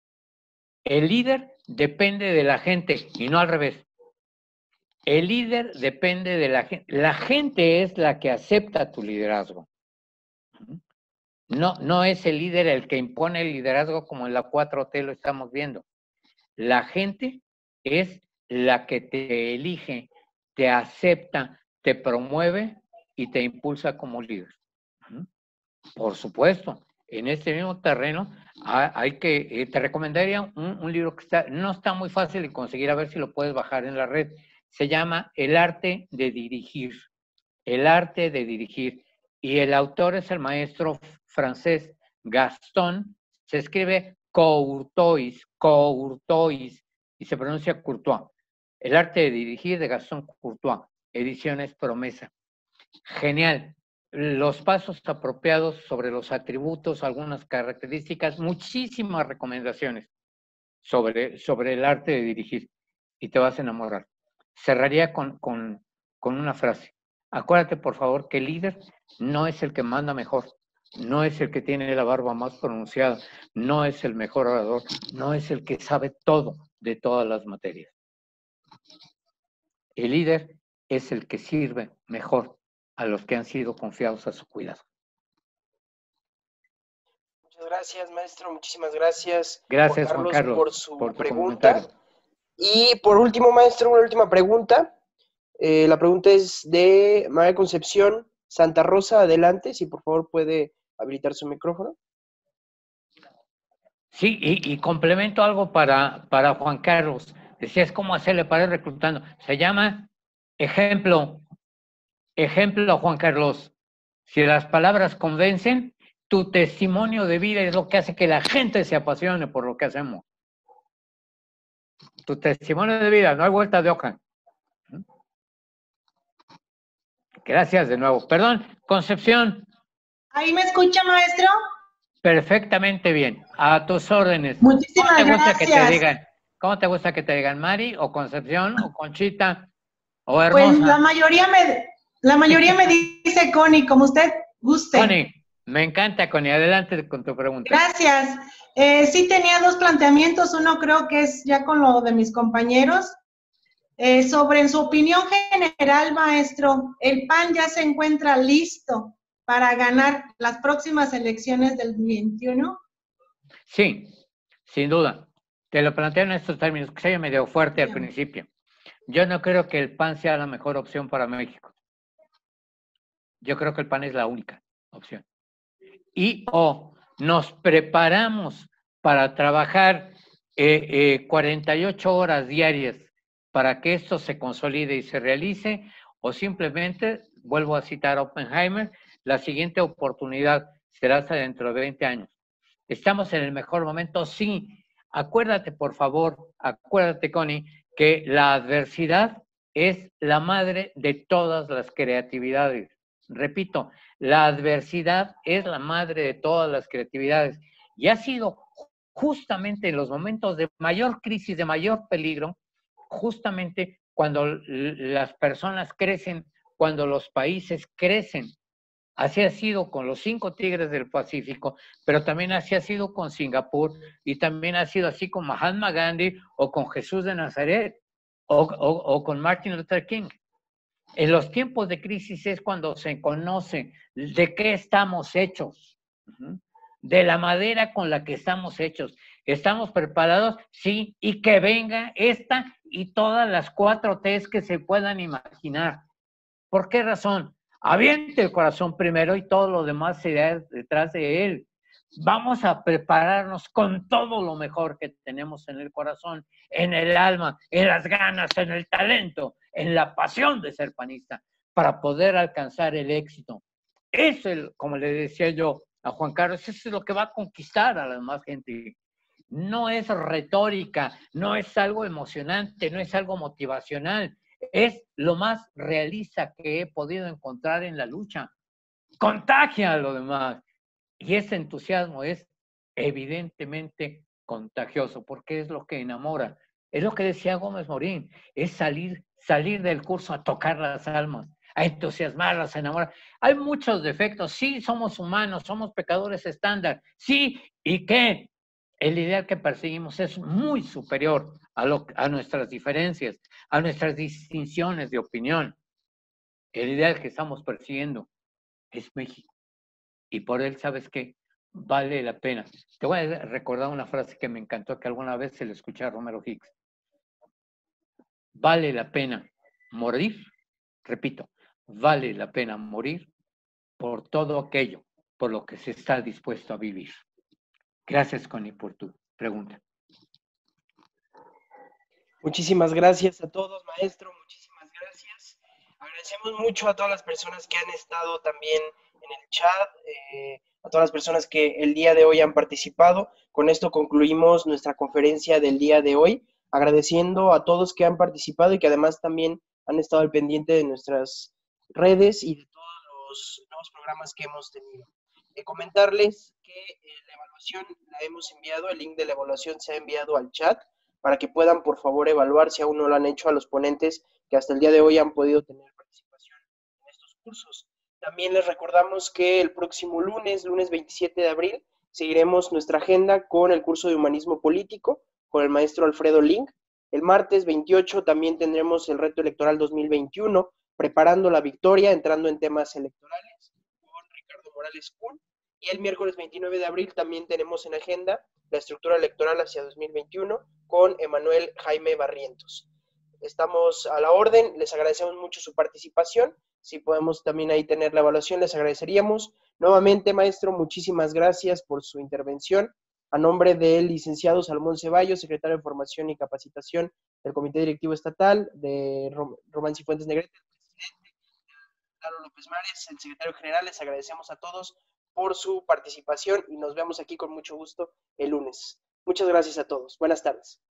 el líder depende de la gente y no al revés. El líder depende de la gente. La gente es la que acepta tu liderazgo. No, no es el líder el que impone el liderazgo como en la cuatro T lo estamos viendo. La gente es la que te elige, te acepta, te promueve y te impulsa como líder. Por supuesto, en este mismo terreno hay que, eh, te recomendaría un, un libro que está, no está muy fácil de conseguir, a ver si lo puedes bajar en la red. Se llama El arte de dirigir. El arte de dirigir. Y el autor es el maestro francés Gaston, se escribe Courtois, Courtois, y se pronuncia Courtois. El arte de dirigir de Gaston Courtois, ediciones Promesa. Genial. Los pasos apropiados sobre los atributos, algunas características, muchísimas recomendaciones sobre, sobre el arte de dirigir y te vas a enamorar. Cerraría con, con, con una frase. Acuérdate, por favor, que el líder no es el que manda mejor, no es el que tiene la barba más pronunciada, no es el mejor orador, no es el que sabe todo de todas las materias. El líder es el que sirve mejor a los que han sido confiados a su cuidado. Muchas gracias, maestro. Muchísimas gracias, gracias Juan Carlos, Juan Carlos, por su por tu pregunta. comentario. Y por último, maestro, una última pregunta. Eh, la pregunta es de María Concepción Santa Rosa. Adelante, si por favor puede habilitar su micrófono. Sí, y, y complemento algo para, para Juan Carlos. Decías cómo hacerle para ir reclutando. Se llama ejemplo. Ejemplo, Juan Carlos. Si las palabras convencen, tu testimonio de vida es lo que hace que la gente se apasione por lo que hacemos. Tu testimonio de vida, no hay vuelta de hoja. Gracias de nuevo. Perdón, Concepción. ¿Ahí me escucha, maestro? Perfectamente bien. A tus órdenes. Muchísimas ¿Cómo te gusta gracias. que te digan? ¿Cómo te gusta que te digan Mari o Concepción o Conchita o Hermosa? Pues la mayoría me, la mayoría me dice Connie, como usted guste. Connie, me encanta, Connie. Adelante con tu pregunta. Gracias. Eh, sí tenía dos planteamientos. Uno creo que es ya con lo de mis compañeros. Eh, sobre, en su opinión general, maestro, ¿el P A N ya se encuentra listo para ganar las próximas elecciones del veintiuno? Sí, sin duda. Te lo planteo en estos términos, que se medio fuerte al principio. Yo no creo que el P A N sea la mejor opción para México. Yo creo que el P A N es la única opción. Y o nos preparamos para trabajar eh, eh, cuarenta y ocho horas diarias para que esto se consolide y se realice, o simplemente, vuelvo a citar a Oppenheimer, la siguiente oportunidad será hasta dentro de veinte años. ¿Estamos en el mejor momento? Sí. Acuérdate, por favor, acuérdate, Connie, que la adversidad es la madre de todas las creatividades. Repito, la adversidad es la madre de todas las creatividades. Y ha sido justamente en los momentos de mayor crisis, de mayor peligro, justamente cuando las personas crecen, cuando los países crecen. Así ha sido con los cinco tigres del Pacífico, pero también así ha sido con Singapur y también ha sido así con Mahatma Gandhi o con Jesús de Nazaret o, o, o con Martin Luther King. En los tiempos de crisis es cuando se conoce de qué estamos hechos, de la madera con la que estamos hechos. ¿Estamos preparados? Sí, y que venga esta y todas las cuatro T's que se puedan imaginar. ¿Por qué razón? Aviente el corazón primero y todo lo demás se irá detrás de él. Vamos a prepararnos con todo lo mejor que tenemos en el corazón, en el alma, en las ganas, en el talento, en la pasión de ser panista, para poder alcanzar el éxito. Eso es, como le decía yo a Juan Carlos, eso es lo que va a conquistar a la demás gente. No es retórica, no es algo emocionante, no es algo motivacional. Es lo más realista que he podido encontrar en la lucha. Contagia a lo demás. Y ese entusiasmo es evidentemente contagioso, porque es lo que enamora. Es lo que decía Gómez Morín, es salir, salir del curso a tocar las almas, a entusiasmarlas, a enamorar. Hay muchos defectos, sí, somos humanos, somos pecadores estándar, sí, ¿y qué? El ideal que perseguimos es muy superior a, lo, a nuestras diferencias, a nuestras distinciones de opinión. El ideal que estamos persiguiendo es México. Y por él, ¿sabes qué? vale la pena. Te voy a recordar una frase que me encantó, que alguna vez se le escuché a Romero Hicks. Vale la pena morir, repito, vale la pena morir por todo aquello por lo que se está dispuesto a vivir. Gracias, Connie, por tu pregunta. Muchísimas gracias a todos, maestro, muchísimas gracias. Agradecemos mucho a todas las personas que han estado también en el chat, eh, a todas las personas que el día de hoy han participado. Con esto concluimos nuestra conferencia del día de hoy, agradeciendo a todos que han participado y que además también han estado al pendiente de nuestras redes y de todos los nuevos programas que hemos tenido. Eh, comentarles que eh, la evaluación la hemos enviado, el link de la evaluación se ha enviado al chat, para que puedan, por favor, evaluar, si aún no lo han hecho, a los ponentes que hasta el día de hoy han podido tener participación en estos cursos. También les recordamos que el próximo lunes, lunes veintisiete de abril, seguiremos nuestra agenda con el curso de Humanismo Político, con el maestro Alfredo Link. El martes veintiocho también tendremos el reto electoral dos mil veintiuno, preparando la victoria, entrando en temas electorales, con Ricardo Morales Kuhn. Y el miércoles veintinueve de abril también tenemos en agenda la estructura electoral hacia dos mil veintiuno con Emanuel Jaime Barrientos. Estamos a la orden, les agradecemos mucho su participación. Si podemos también ahí tener la evaluación, les agradeceríamos. Nuevamente, maestro, muchísimas gracias por su intervención. A nombre del licenciado Salomón Ceballos, secretario de Formación y Capacitación del Comité Directivo Estatal, de Román Cifuentes Negrete, el presidente, Lalo López Mares, el secretario general, les agradecemos a todos por su participación y nos vemos aquí con mucho gusto el lunes. Muchas gracias a todos. Buenas tardes.